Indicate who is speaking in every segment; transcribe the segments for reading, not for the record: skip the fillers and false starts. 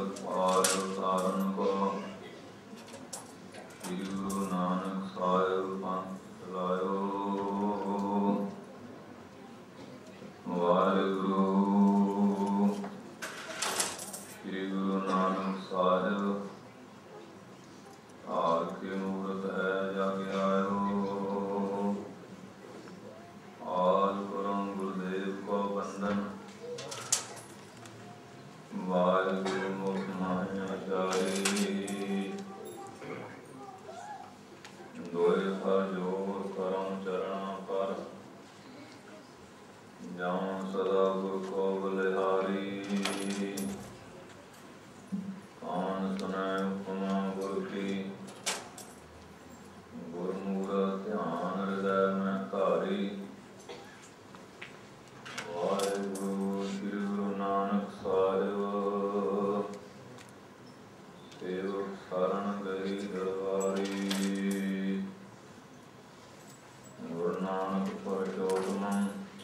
Speaker 1: ਪਾਰ ਉਤਾਰਨ ਕੋ। ਸ੍ਰੀ ਗੁਰੂ ਨਾਨਕ ਸਾਹਿਬ ਪੰਥ ਚਲਾਇਓ। ਵਾਹਿਗੁਰੂ। ਸ੍ਰੀ ਗੁਰੂ ਨਾਨਕ ਸਾਹਿਬ ਆਰ ਕੇ ਮੂਰਤ ਹੈ ਜਗ ਆਇਓ। ਆਦਿ ਗੁਰੂ ਗੁਰਦੇਵ ਕੋ ਬੰਦਨ। ਵਾਹਿਗੁਰੂ ਮੁਖ ਮਾਹਿ ਆਚਾਰੀ। ਦੋਇ ਹਰ ਜੋਰ ਕਰਮ ਚਰਣਾ ਪਰ। ਜਉ ਸਦਾ ਗੁਰ ਕੋ ਬਲਿਹਾਰੀ। ਕੌਣ ਸੁਨੈ ਉਪਮਾ ਗੁਰ ਕੀ। ਗੁਰਮੁਖ ਧਿਆਨ ਹਿਰਦੈ ਮੈਂ ਧਾਰੀ। ਵਾਹਿਗੁਰੂ ਸ੍ਰੀ ਗੁਰੂ ਨਾਨਕ ਸਾਹਿਬ। ਸੇਵਕ ਸਰਣ ਗਈ ਦਰਬਾਰੀ। ਗੁਰੂ ਨਾਨਕ ਪਰਚੋਤਮੰ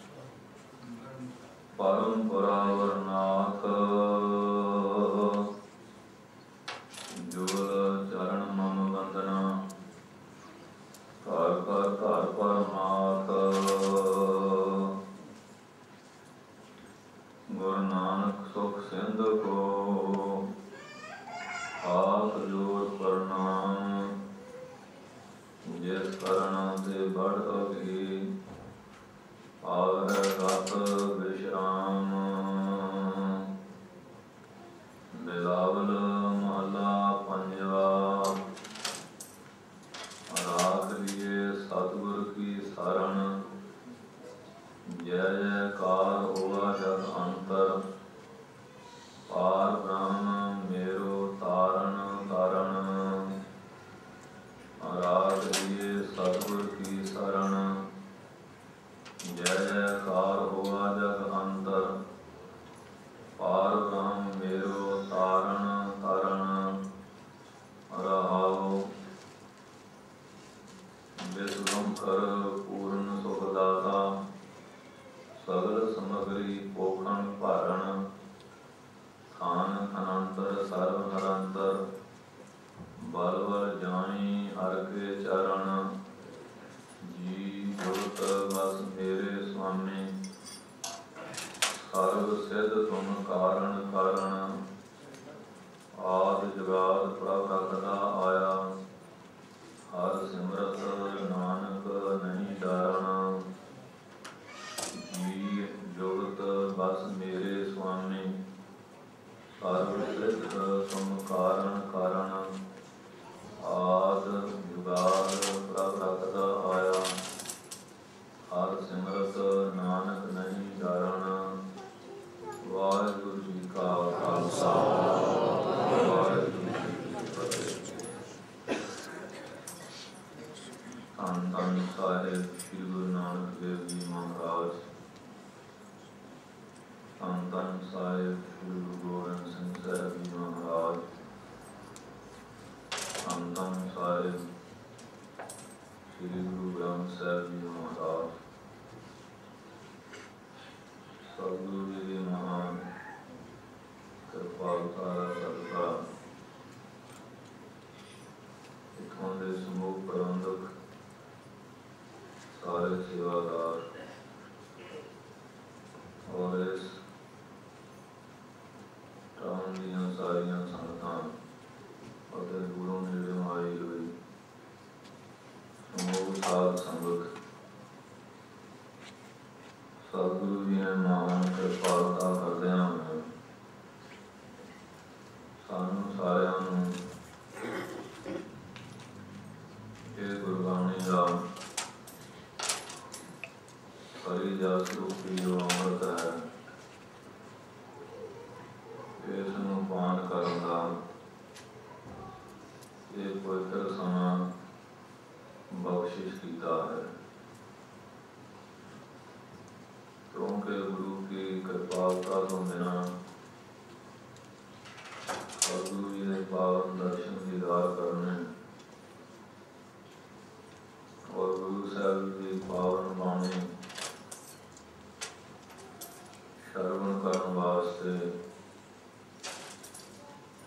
Speaker 1: ਪਰਮ ਪਰਾਵਰਨਾਥ। ਜੁਗਲ ਚਰਨ ਮਮ ਬੰਦਨਾ। ਘਰ ਘਰ ਘਰ ਪਰਮਾਤ। ਗੁਰੂ ਨਾਨਕ ਸੁਖ ਸਿੰਧ ਕੋ। ਹਾਥ ਜੋੜ ਪ੍ਰਣਾਮ। ਜਿਸ ਕਰਣ ਤੇ ਬੜ ਅਗੀ। ਆਵਹਿ ਰਤ ਵਿਸ਼ਰਾਮ। ਬਿਲਾਵਲ ਮਹਲਾ ਪੰਜਵਾ। ਰਾਖ ਲਿਏ ਸਤਿਗੁਰ ਕੀ ਸਰਣ। ਜੈ ਜੈਕਾਰ ਹੋਆ ਜਗ ਅੰਤਰ। ਪਾਰ ਬ੍ਰਹਮ ਮੇਰੋ ਤਾਰਨ ਤਾਰਨ। ਰਾਖ ਲਿਏ ਸਤਿਗੁਰ ਕੀ ਸਰਣ। ਜੈ ਜੈਕਾਰ ਹੋਆ ਜਗ ਅੰਤਰ। ਪਾਰ ਬ੍ਰਹਮ ਮੇਰੋ ਤਾਰਨ ਤਾਰਨ। ਰਹਾਉ। ਬਿਸਲਮ ਕਰ ਪੂਰਨ ਸੁਖ ਦਾਤਾ। ਸਗਲ ਸਮਗਰੀ ਪੋਖਣ ਭਾਰਣ। ਖਾਨ ਅਨੰਤਰ ਸਰਬ ਨਿਰੰਤਰ। ਬਲ ਬਲ ਜਾਈ ਹਰਿ ਕੇ ਚਰਨ। ਜੀ ਜੋਤ ਬਸ ਮੇਰੇ ਸੁਆਮੀ। ਸਰਬ ਸਿਧ ਤੁਮ ਕਾਰਨ ਕਾਰਨ। ਆਦਿ ਜੁਗਾਦ ਪ੍ਰਭ ਰਖਦਾ ਆਇਆ। ਹਰਿ ਸਿਮਰਤ ਨਾਨਕ ਨਹੀਂ ਡਰਣਾ। ਜੀ ਜੋਤ ਬਸ ਮੇਰੇ ਸੁਆਮੀ। ਸਰਬ ਸਿਧ ਤੁਮ ਕਾਰਨ ਕਾਰਨ। ਆਦਿ ਜੁਗਾਦ ਪ੍ਰਭ ਰਖਦਾ ਆਇਆ। ਹਰਿ ਸਿਮਰਤ ਨਾਨਕ ਨਹੀਂ ਡਰਣਾ। ਵਾਹਿਗੁਰੂ ਜੀ ਕਾ ਖਾਲਸਾ। ਵਾਹਿਗੁਰੂ ਜੀ ਕੀ ਫਤਿਹ। ਧੰਨ ਧੰਨ ਸਾਹਿਬ ਸ੍ਰੀ ਗੁਰੂ ਨਾਨਕ ਦੇਵ ਜੀ ਮਹਾਰਾਜ। ਧੰਨ ਧੰਨ ਸਾਹਿਬ ਸ੍ਰੀ ਗੁਰੂ ਗੋਬਿੰਦ ਸਿੰਘ ਸਾਹਿਬ ਜੀ ਮਹਾਰਾਜ। ਧੰਨ ਧੰਨ ਸਾਹਿਬ ਸ੍ਰੀ ਗੁਰੂ ਗ੍ਰੰਥ ਸਾਹਿਬ ਜੀ ਮਹਾਰਾਜ। ਸਤਿਗੁਰੂ ਜੀ ਦੀ ਮਹਾਨ ਕਿਰਪਾਲਤਾ ਦਾ ਸਦਕਾ ਇੱਥੋਂ ਦੇ ਸਮੂਹ ਪ੍ਰਬੰਧਕ, ਸਾਰੇ ਸੇਵਾਦਾਰ ਔਰ ਇਸ ਟਾਊਨ ਦੀਆਂ ਸਾਰੀਆਂ ਸੰਗਤਾਂ ਅਤੇ ਦੂਰੋਂ ਨੇੜਿਓਂ ਆਈ ਹੋਈ ਸਮੂਹ ਸਾਧ ਸੰਗਤ, ਸਤਿਗੁਰੂ ਜੀ ਨੇ ਮਹਾਨ ਕਿਰਪਾਲਤਾ ਕਰਦਿਆਂ ਹੋਇਆ ਸਾਨੂੰ ਸਾਰਿਆਂ ਨੂੰ ਇਹ ਗੁਰਬਾਣੀ ਦਾ ਹਰੀ ਜਸ ਰੂਪੀ ਜੋ ਅੰਮ੍ਰਿਤ ਹੈ, ਇਸ ਨੂੰ ਪਾਨ ਕਰਨ ਦਾ ਇਹ ਪਵਿੱਤਰ ਸਮਾਂ ਬਖਸ਼ਿਸ਼ ਕੀਤਾ ਹੈ। क्योंकि गुरु की कृपालता तो बिना और गुरु जी ने पावन दर्शन दीदार करने और गुरु साहब की पावन बाणी श्रवण करने वास्ते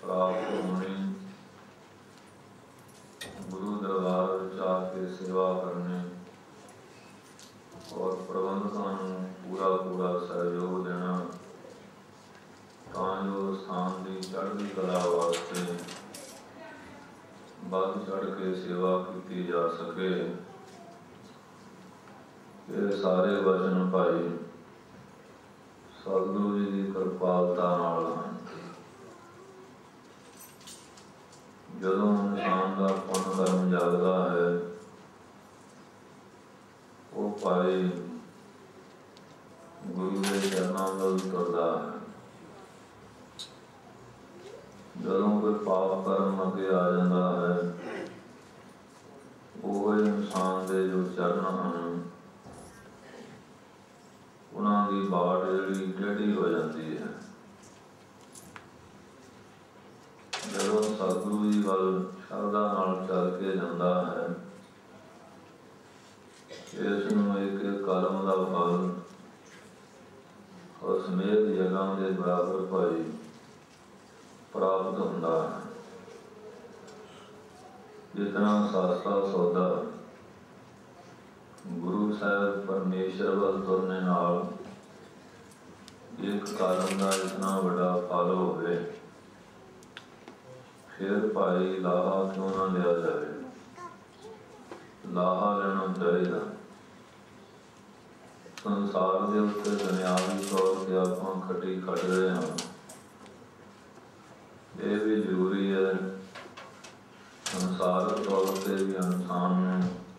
Speaker 1: कला वास्ते बढ़ चढ़ के सेवा की जा सके। ये सारे वचन भाई सतगुरु जी की कृपालता नाल हैं। जदों इंसान का पुण्य कर्म जागता है वो भाई गुरु के चरणों में उतरता है। जदों कोई पाप कर्म अगे आ जाता है वो इंसान के जो चरण हैं उन्होंने बाट जी टेढ़ी हो जाती है। जदों सतगुरु जी वाल श्रद्धा नाल चल के जाता है इसनूं एक कर्म का फल असमेत जगह के बराबर भाई प्राप्त होता है। जितना सस्ता सौदा गुरु साहब परमेश्वर वाल तुरने नाल एक कर्म का इतना बड़ा फल होवे फिर भाई लाहा क्यों ना लिया जाए। लाहा लेना चाहिए। संसार के उत्ते दुनियावी तौर पर आप खटी खट रहे हैं ये भी जरूरी है। संसार तौर पर भी इंसान ने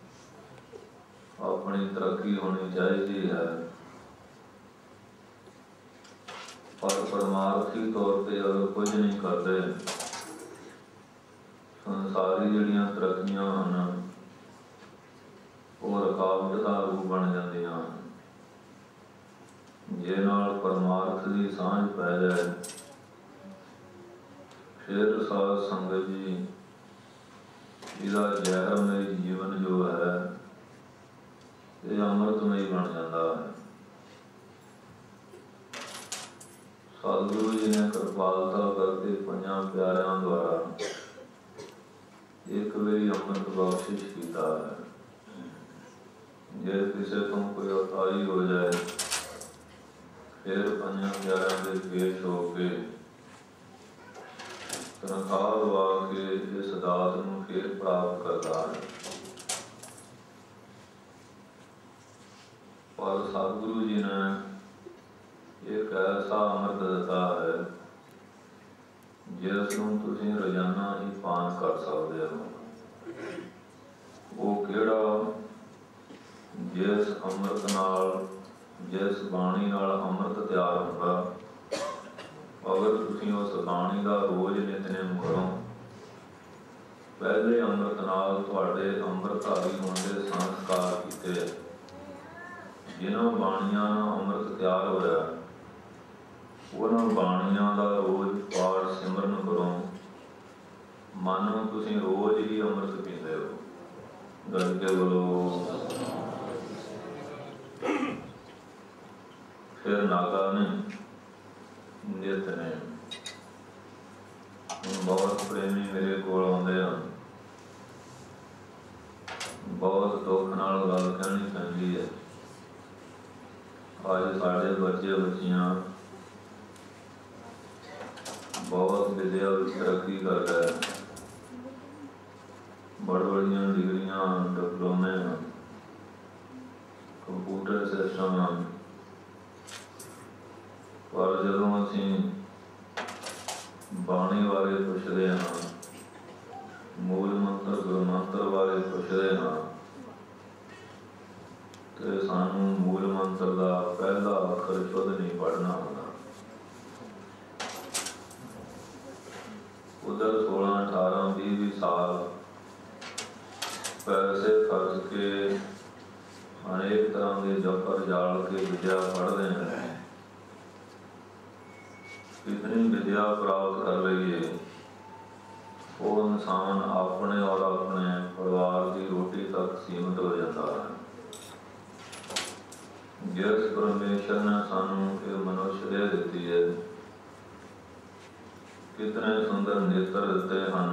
Speaker 1: अपनी तरक्की होनी चाहिए है पर परमार्थी तौर पर अगर कुछ नहीं करते संसारी जड़ियां तरक्कियां हैं वो रुकावट का रूप बन जांदियां हैं। जे नाल परमार्थ की सांझ पै जाए फिर साध संगत जी इसका जहरमय जीवन जो है ये अमृतमय बन जाता है। सतगुरु जी ने कृपालता करके पंजां प्यारिਆਂ द्वारा एक बारी अमृत बख्शिश किया है। जे किसी को कोई अताई हो जाए फिर पंजां प्यारिਆਂ के पेश होके तनख्वाह लवा के इस दात को फिर प्राप्त करता है। पर सतगुरु जी ने एक ऐसा अमृत दिता है जिसनूं तुसीं रोजाना ही पान कर सकते हो। वो किहड़ा जिस अमृत नाल जिस बाणी नाल अमृत तैयार होगा अगर तुसीं उस बाणी का रोज नितनेम करो पहले अमृत नाल तुहाडे अमृतधारी होने के संस्कार कीते जिन्हां बाणियां नाल अमृत तैयार होया उन्हां बाणियां का रोज पाठ सिमरन करो मानो तुसीं रोज ही अमृत पींदे हो। गल के बोलो। फिर नागा ने नितनेम बहुत प्रेमी मेरे को आते हैं बहुत दुख नाल गल कहनी पैंदी है। अज साडे बच्चे बच्चियां बहुत विद्या तरक्की कर रहे हैं बड़ बड़िया डिग्रियां डिप्लोमे कंप्यूटर सिस्टम पर जदों असीं बाणी बारे पुछदे हां मूल मंत्र गुरु मंत्र बारे पुछदे हां तो सानू मूल मंत्र का पहला अखर शुद्ध नहीं पढ़ना होता। उधर 16, 18, 20 साल पैसे खर्च के अनेक तरह के जफर जाल के विद्या पढ़ते हैं। कितनी विद्या प्राप्त कर लीए वो इंसान अपने और अपने परिवार की रोटी तक सीमित हो जाता है। जिस परमेश्वर ने सानू ये मनुष्य दे दी है कितने सुंदर नेत्र दिते हैं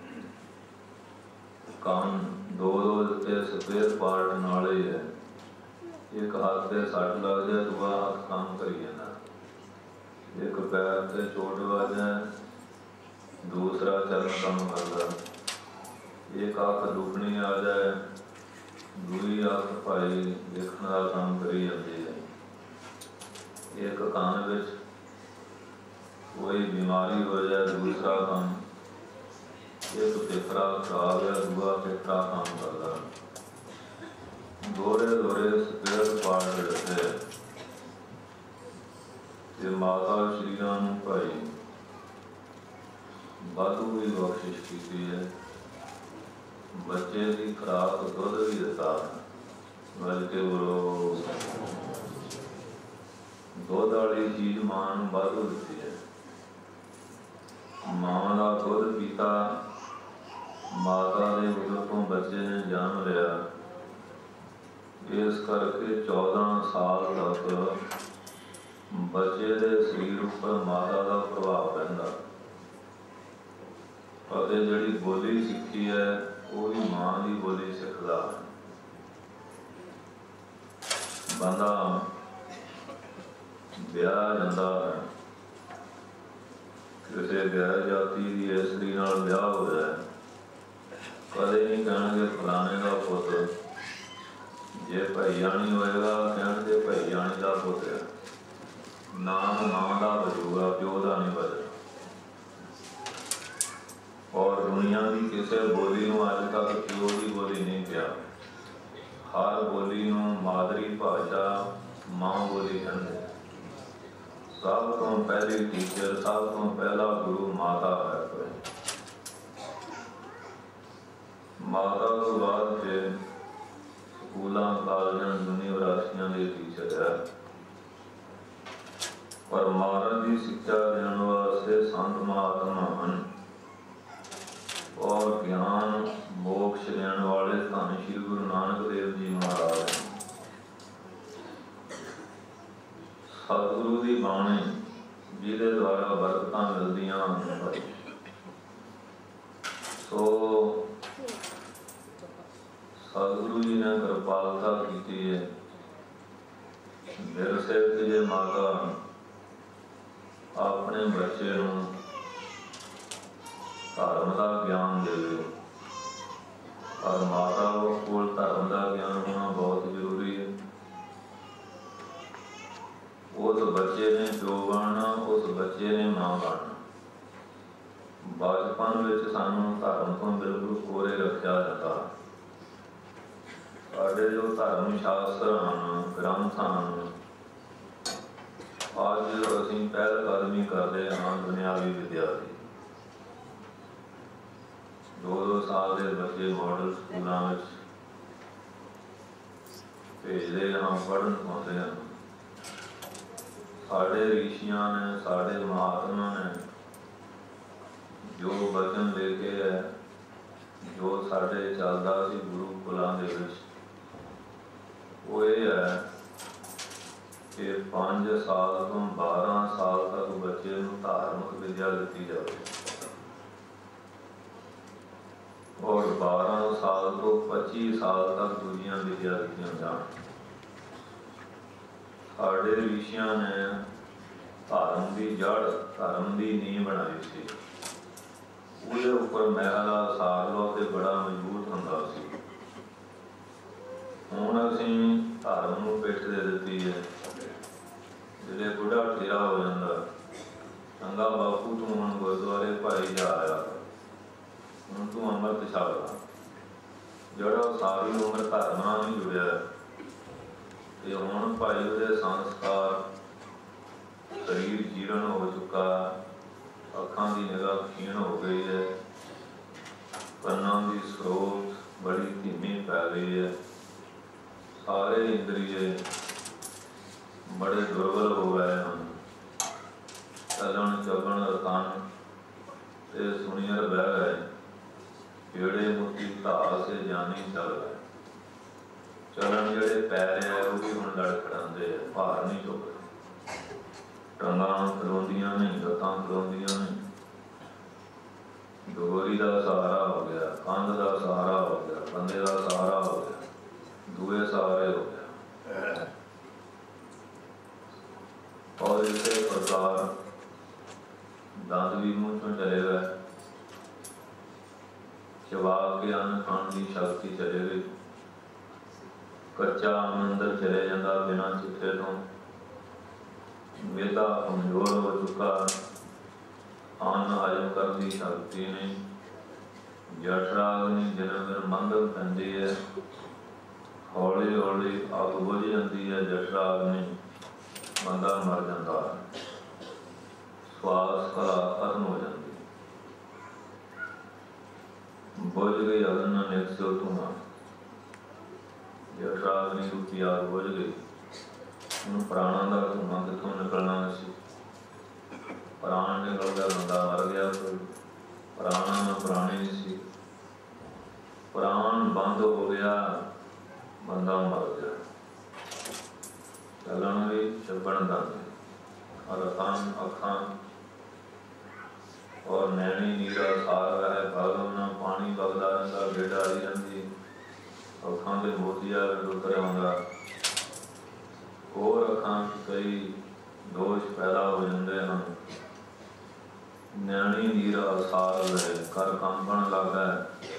Speaker 1: कान दो दिते सफेद पार्ट नाले है एक हाथ से सट लग जाए दूसरा हाथ काम करी जाता एक पैर से चोट वज जाए दूसरा चरण कम करदा। एक अख दुखनी आ जाए, दूई अख भाई देखने का काम करी जाती है। एक कान विच कोई बीमारी हो जाए, दूसरा काम, एक फेफड़ा खराब है, दूआ फेफड़ा काम करदा। दोहरे दोहरे स्पेयर पार्ट रखते ते माता शरीरां नूं भाई वाधू भी बख्शिश की है। बच्चे की खुराक दुध भी दिता, बल्कि बोलो दुध वाली चीज मां नूं वाधू दिती है। मां का दुध पीता, माता के उदर तो बच्चे ने जन्म लिया। इस करके 14 साल तक बच्चे के शरीर पर माता का प्रभाव पैंदा। और जिहड़ी बोली सीखी है वो भी मां की बोली सीखदा। बंदा ब्याह जांदा है, किसी गैर जाति की इस्त्री नाल ब्याह हो जाए, कदे नहीं कहणगे फलाने का पुत। जे भाईयाणी होएगा कहणगे भाईयाणी का पुत है। नाम मां का बजूगा, प्यो का नहीं बजगा। और दुनिया की किसी बोली नूं अज तक प्यो की बोली नहीं किया। हर बोली नूं मादरी भाषा मां बोली कहंदे। सब तो पहली टीचर, सब तो पहला गुरु माता है। माता तो बाद फिर स्कूलों, कॉलेजों, यूनिवर्सिटियों के टीचर है। पर महाराज की शिक्षा देने वास्ते संत महात्मा हैं। और ज्ञान मोक्ष देने वाले धन श्री गुरु नानक देव जी महाराज हैं। सतगुरु की बाणी जिहदे द्वारा बरकतां मिलदियां हैं। सो सतगुरु जी ने कृपालता की है। मेरे सिर जे माता अपने बच्चे नूं धर्म का ज्ञान देवे। और माता को धर्म का ज्ञान होना बहुत जरूरी है। उस बच्चे ने प्यो बनना, उस बच्चे ने मां बनना। बचपन में सानू धर्म तो बिल्कुल कोरे रखा जाता। साडे जो धर्म शास्त्र हैं, ग्रंथ हैं, अज असीं पहलकदमी करते हाँ दुनियावी विद्या की। 2-2 साल के बच्चे मॉडल स्कूलों में भेजते हैं, पढ़न पाते हैं। साढ़े ऋषियां ने, साढ़े महात्मा ने जो वचन लेके है, जो साढ़े चलता सी गुरुकुलों के विच, वो ये है कि 5 साल तो 12 साल तक बच्चे को धार्मिक विद्या दी जाए। और 12 साल तो 25 साल तक दूसरिया विद्या दी जान। साढ़े ऋषियां ने धर्म की जड़, धर्म की नींह बनाई सी। उसके उपर महल का सार लो तो बड़ा मजबूत होंदा सी। हुण असीं धर्म नूं पिठ दे दित्ती है। जिहड़े बुढ़ा ठेरा हो जांदा, चंगा बापू तूं हुण गुरुद्वारे भाई जा आया, हुण तूं अमृत छक ला। जिहड़ा सारी उम्र धर्म नाल नहीं जुड़िया ते हुण भाई उहदे संस्कार, शरीर जीर्ण हो चुका, अखां की निगाह क्षीण हो गई है, कन्नां की स्रोत बड़ी धीमी पै गई है, सारे इंद्रिय बड़े दुर्बल हो गए हैं। चलन चबन रतन ते सुनियर बह गए, पेड़े मोती धा से जानी चल गए। चलन जेड़े पैर है वो भी हुण लड़खड़ांदे है, भार नहीं चुकदे। टंगां खलोंदियां नहीं, लत्तां खलोंदियां नहीं। डोरी का सहारा हो गया, कंध का सहारा हो गया, बंदे का सहारा हो गया, दूए सहारे हो गया। और इसी प्रकार दंद भी मुंह चों चले गए। चबा के अन्न खाण की शक्ति चले गई। कच्चा अंदर चले जाता बिना चिट्ठे तो। वेदा कमजोर हो चुका, अन्न हजम करने की शक्ति नहीं। जठराग्नि दिन दिन मंद पैंदी है, हौली हौली अग बुझ जाती है। जठराग्नि बंदा मर जाता है, श्वास कला खत्म हो जाती। बुझ गई अग्न निकस्यो धुआं, जठराग्नि रूपी आग बुझ गई। उन प्राणों का धुआं कितों निकलना सी? प्राण निकल गया, बंदा मर गया। कोई प्राणों में प्राणी नहीं सी। प्राण बंद हो गया, बंदा मर गया। चलन भी छपन दंद और अखां और नैनी नीरा सार है। भागम पानी बगदा रहा, गेड़ा आई रही। अखां के मोतिया उतर आंदा। और अखां कई दोष पैदा हो जाते हैं। नैनी नीरा सार है, कर कंपन लगता है।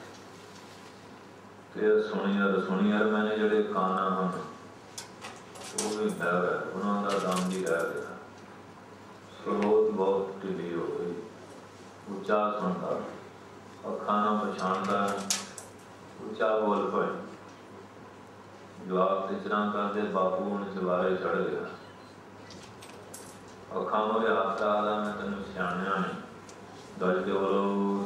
Speaker 1: सुनियर मैंने जोड़े काना हैं वो भी बह गए, उन्होंने दम भी रह गया। स्रोत बहुत ढिली हो गई। उच्चा सुनता, अखा ना पछाणता, उच्चा बोल पड़े। जवाब टिचरा करते बापू हूँ चबारे चढ़ गया। अखा मोरे हाथ आदा, मैं तेन सियाणिया नहीं। गज के बोलो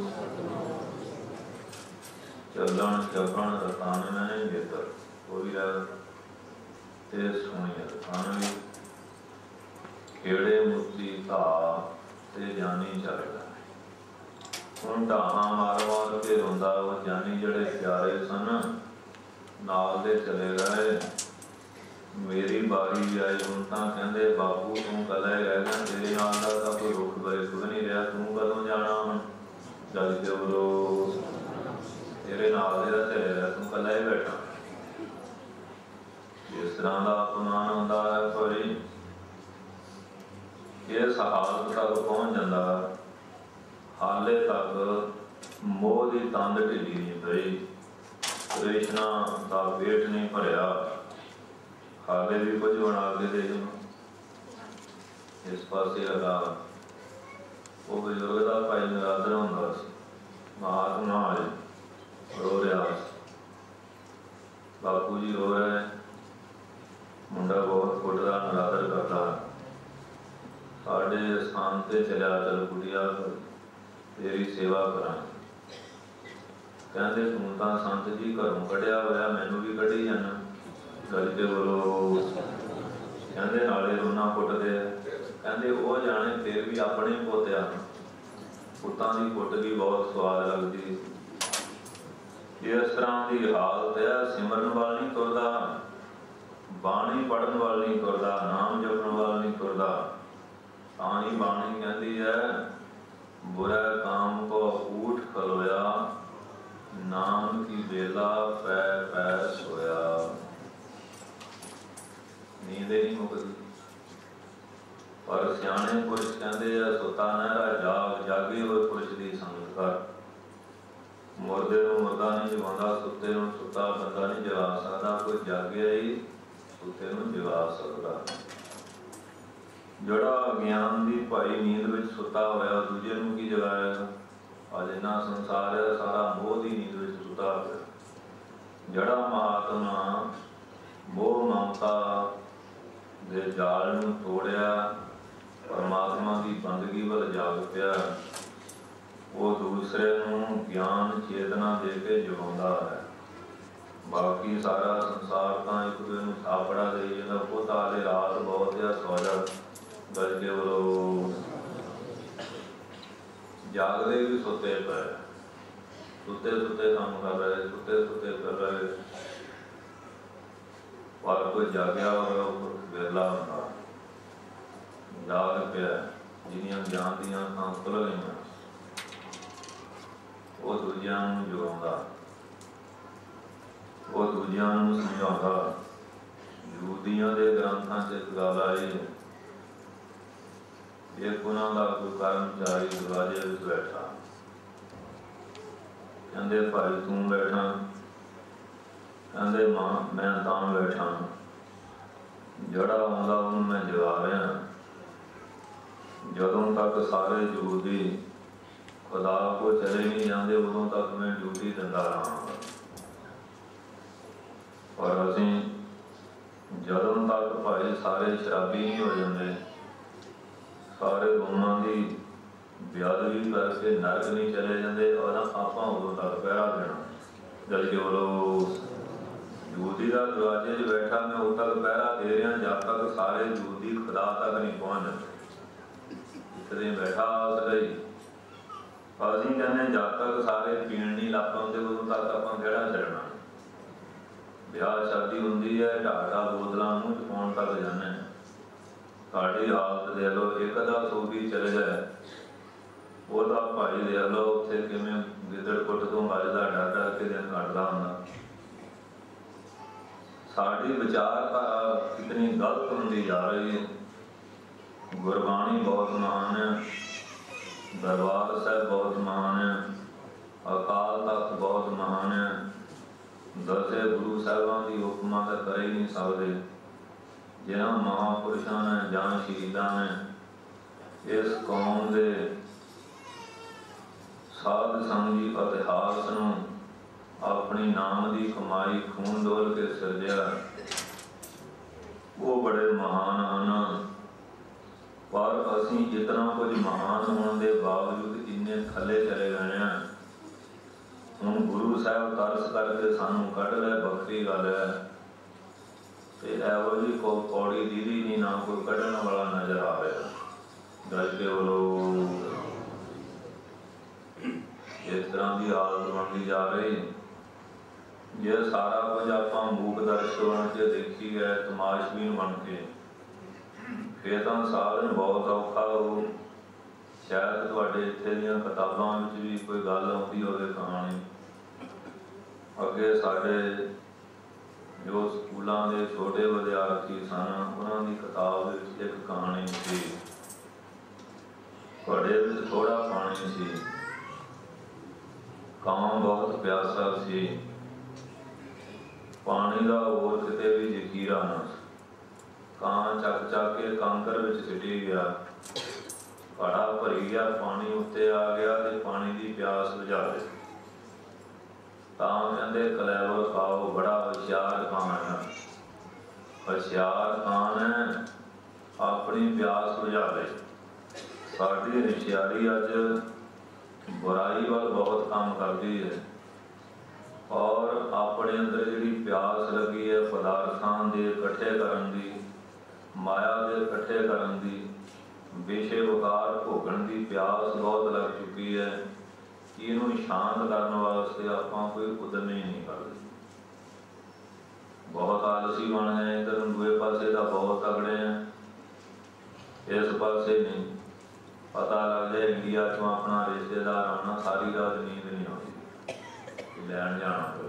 Speaker 1: चलन चपन रतान मैंने बेहतर वो भी रह ते सुनिए। रतान भी खेड़े मुक्ति था ते जानी चल गया। ਹੁਣ ਢਾਹਾਂ ਮਾਰ ਮਾਰ ਕੇ ਰੋਂਦਾ ਉਹ ਜਾਨੀ ਜਿਹੜੇ ਪਿਆਰੇ ਸਨ ਨਾਲ ਦੇ ਚਲੇ ਗਏ। ਮੇਰੀ ਬਾਰੀ ਆਈ ਹੁਣ ਤਾਂ ਕਹਿੰਦੇ ਬਾਪੂ ਤੂੰ ਕੱਲਾ ਹੀ ਰਹਿ ਗਿਆ, ਤੇਰੇ ਨਾਲ ਦਾ ਤਾਂ ਕੋਈ ਰੁੱਖ ਬਰੇ ਸੁਧ ਨਹੀਂ ਰਿਹਾ, ਤੂੰ ਕਦੋਂ ਜਾਣਾ? ਹੁਣ ਜਲ ਕੇ ਬੋਲੋ ਤੇਰੇ ਨਾਲ ਦੇ ਤਾਂ ਚਲੇ ਰਿਹਾ, ਤੂੰ ਕੱਲਾ ਹੀ ਬੈਠਾ। ਇਸ ਤਰ੍ਹਾਂ ਦਾ ਅਪਮਾਨ ਹੁੰਦਾ ਹੈ ਭਾਈ, ਇਸ ਹਾਲਤ ਤੱਕ ਪਹੁੰਚ ਜਾਂਦਾ। हाले तक मोह की तंद ढिली नहीं पई, कृष्णा का पेट नहीं भरिया। हाले भी कुछ बना के दे इस पासे लगा। वो बजुर्ग का भाई निरादर होंदा सी, महात्मा रो रहा। बापू जी रो रहे, मुंडा बहुत कुटदा निरादर करता। साढ़े स्थान से चलिया चल कुटिया तेरी सेवा करा। कहते तू तो संत जी घरों कढ़िया होया, मैनू भी कढ़ी जाना। गल के बोलो कहते नाले रोना कुटते। कहते वो जाने फिर भी अपने पोतिया पुत्तां की कुट भी बहुत स्वाद लगती। इस तरह की हालत है। सिमरन वाल नहीं तुरदा, बाणी पढ़न वाल नहीं तुरदा, नाम जपन वाल नहीं तुरदा। तानी बाणी कहती है बुरा काम को ऊठ खलोया, नाम की बेला पै पै सोया। नींद नहीं मुकती। पर सियाणे पुरुष कहते हैं सुता नहरा जाग, जागे हुए पुरुष की संगत कर। मुर्दे को मुर्दा नहीं जगाता, सुते को सुता बंदा नहीं जगा सकता। कोई जागे ही सुते को जगा सकता। जोड़ा ज्ञान की भाई नींद में सुता होया, दूजे नूं की जगाएगा? अज इन्ना संसार है सारा मोह की नींद में सुता होया। जड़ा महात्मा मोह ममता दे जाल नूं तोड़िया, परमात्मा की बंदगी वाल जाग पिया, वो दूसरे नूं ज्ञान चेतना दे के जगाउंदा है। बाकी सारा संसार तो एक दूसरे नूं थापड़ा दे जांदा। पुत आले रात बहुत है, सौ जा। गल के बोलो जागते भी सुते पे, सुते सुते काम कर रहे, सुते सुते कर रहे। पर कोई जागया हो वेला होंदा, जाग पिया। जिन्नियां ज्ञान दियां अखां खुल गईयां, वो दूजियां नूं जगाउंदा, वो दूजियां नूं समझाउंदा। यहूदियां दे ग्रंथां च इक गल आई, एक उन्हों का कोई कर्मचारी दरवाजे में बैठा, कहते भाई तू बैठा, कहते मां मैं तां बैठा, जड़ा आउंदा उहनूं मैं जगा रहा। जदों तक सारे जूदी खुदा को चले नहीं जाते उदों तक मैं ड्यूटी दिंदा रहांगा। और असीं जदों तक भाई सारे शराबी नहीं हो जाते, सारे गुणां की बेअदबी करके नरक नहीं चले जाते, और आपां उदों तक पहरा देना। जल के बोलो जूदी का दरवाजे च बैठा मैं उद तक पहरा दे रहा जब तक सारे जूदी खुदा तक नहीं पहुँच जाते। इतने बैठा उसलिए असीं कहने जब तक सारे पीण नहीं लग पाते उदों तक आपां किहड़ा छड्डना। ब्याह शादी होंदी है ढाटा बोतलों मूँह च पाउण तक जाने। साड़ी हालत दे लो, एक अदा सूबी चले जाए वह भाई दे लो उत्थे किवें गिदड़ कुट तो बजदा डर डर के दिन कटदा हुंदा। साड़ी विचारधारा कितनी गलत होंदी जा रही है। गुरबाणी बहुत महान है, दरबार साहब बहुत महान है, अकाल तख्त बहुत महान है, दसे गुरु साहिबां की हुक्मां तो कर ही नहीं सकते। जिन्हां महापुरुषों ने जां शहीदां ने इस कौम के साध संगी इतिहास नूं अपनी नाम की कमाई खून डोल के सिरजिया, वो बड़े महान हैं। पर असीं इतना कुछ महान होने के बावजूद इन्ने थले चले गए हैं। हुण गुरु साहब तरस करके सानू कढ़ लै बखरी गल है, तो इहो जी को पौड़ी दीदी नहीं ना कोई कढ़न वाला नजर आ रहा। गज के बोलो इस तरह की हालत बनती जा रही। जे सारा कुछ आपां मूक दर्शक बन के देखी गए तमाशबीन बन के, फिर तो साधन बहुत औखा हो। शायद तुहाडे इत्थे दीयां किताबां विच भी कोई गल आउंदी होवे कहानी। अगे साडे जो स्कूलों के छोटे विद्यार्थी सन उन्हां दी किताब विच एक कहानी सी। घड़े विच थोड़ा पानी सी, कां बहुत प्यासा सी, पानी का होर किते भी जखीरा ना। कां चक चक के कांकर विच सिटी गया, घड़ा भरी गया, पानी उत्ते आ गया ते पानी की प्यास बुझा दी। तां कहंदे कलैवर खाओ बड़ा होशियार कां है। होशियार कान है अपनी प्यास बुझा दे। साडी होशियारी अज बुराई वाल बहुत काम करती है, और अपने अंदर जिहड़ी प्यास लगी है पदार्थां दे इकट्ठे करन दी, माया के इकट्ठे करन दी, विषय वकार भोगण की प्यास बहुत लग चुकी है कि इनू शांत करने वास्ते आपां कोई उद्यम ही नहीं करते। बहुत आलसी बन गए, इधर दूए पासे का बहुत तगड़े हैं, इस पासे नहीं। पता लग जाए इंडिया चों अपना रिश्तेदार आना सारी रात नींद नहीं आती, लैन जाना पड़े।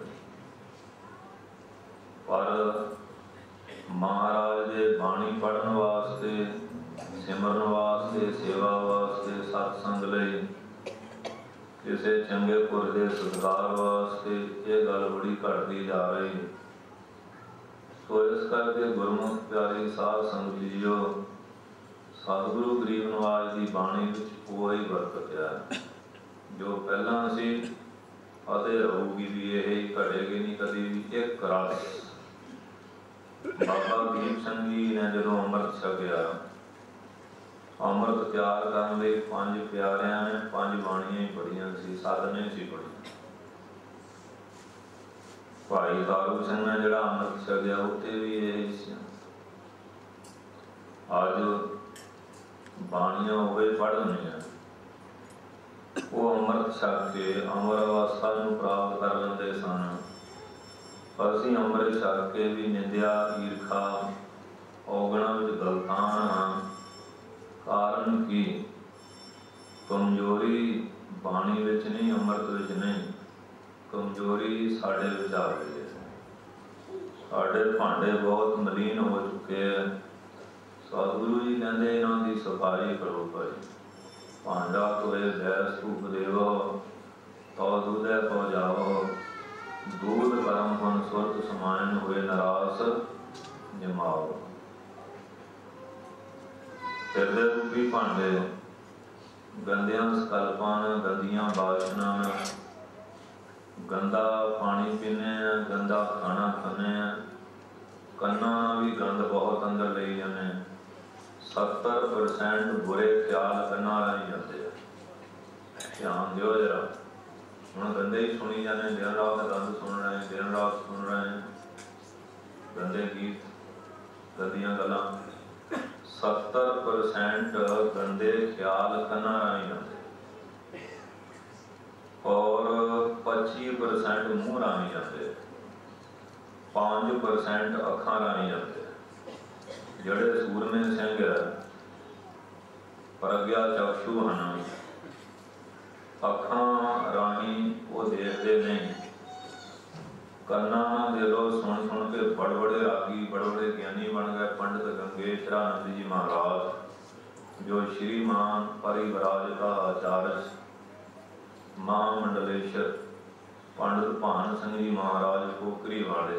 Speaker 1: पर महाराज दे बाणी पढ़न वास्ते, सिमरन वास्ते, सेवा वास्ते, सत्संग लई, किसी चंगे पुर के सत्कार वास्ते ये गल बड़ी घटती जा रही है। तो इस करके गुरमुख प्यारी साध संगत जीओ, सतगुरु गरीब नवाज की बाणी विच वही बरकत है जो पहला सी अते रहूगी भी, यही घटेगी नहीं कभी भी। एक रस बाबा दीप सिंह जी ने जो अमृत छकिया, अमृत तैयार करने लई 5 प्यारिਆਂ ने 5 बाणियां ही पढ़ियां सी, 7 नहीं सी पढ़ी। भाई दारू सिंह ने जिहड़ा अमृत छकिया उत्ते भी यही सी। अज बाणियां वही पढ़नी है, वो अमृत छक के अमर अवस्था नूं प्राप्त कर लेंदे सन। असीं अमृत छक के भी निंदिया, ईरखा, औगणा विच गलतान हां। कारण की कमजोरी बाणी विच नहीं, अमृत विच नहीं, कमजोरी साडे विच आ गई है। साडे भांडे बहुत मलीन हो चुके हैं। सतगुरु जी कहते इन्हां दी सफाई करो भाई। भांडा धोए बैस धूप देवो, तो दूधे तो जाओ दूध परम पुन सुरत समायन हुए नरास जमाओ। हिरदे रूपी भांडे गंदियां सकल्पां गंदियां बाशनां गंदा पानी पीने गंदा खाना खाने कन्ना भी गंद बहुत अंदर ले जाने 70% बुरे ख्याल कन्ना रही जाते हैं। ध्यान दियो जरा हम गंदे ही सुनी जाने दिन रात गंद सुन रहे हैं दिन रात सुन रहे हैं गंदे गीत गंदियां गल्लां 70% गंदे ख्याल कन्ना रही जाते और 25% मुँह राही जाते 5% अखां राही जाते जड़े सूरमे सिंह प्रज्ञा चक्षु हैं अखां राही वो देखते नहीं कन्ना दिलों सुन सुन के बड़े बड़े रागी बड़े बड़े ज्ञानी बन गए। पंडित गंगेशरानंद जी महाराज जो श्रीमान परिवराज का आचार्य महामंडलेश्वर पंडित भान सिंह जी महाराज पोखरी वाले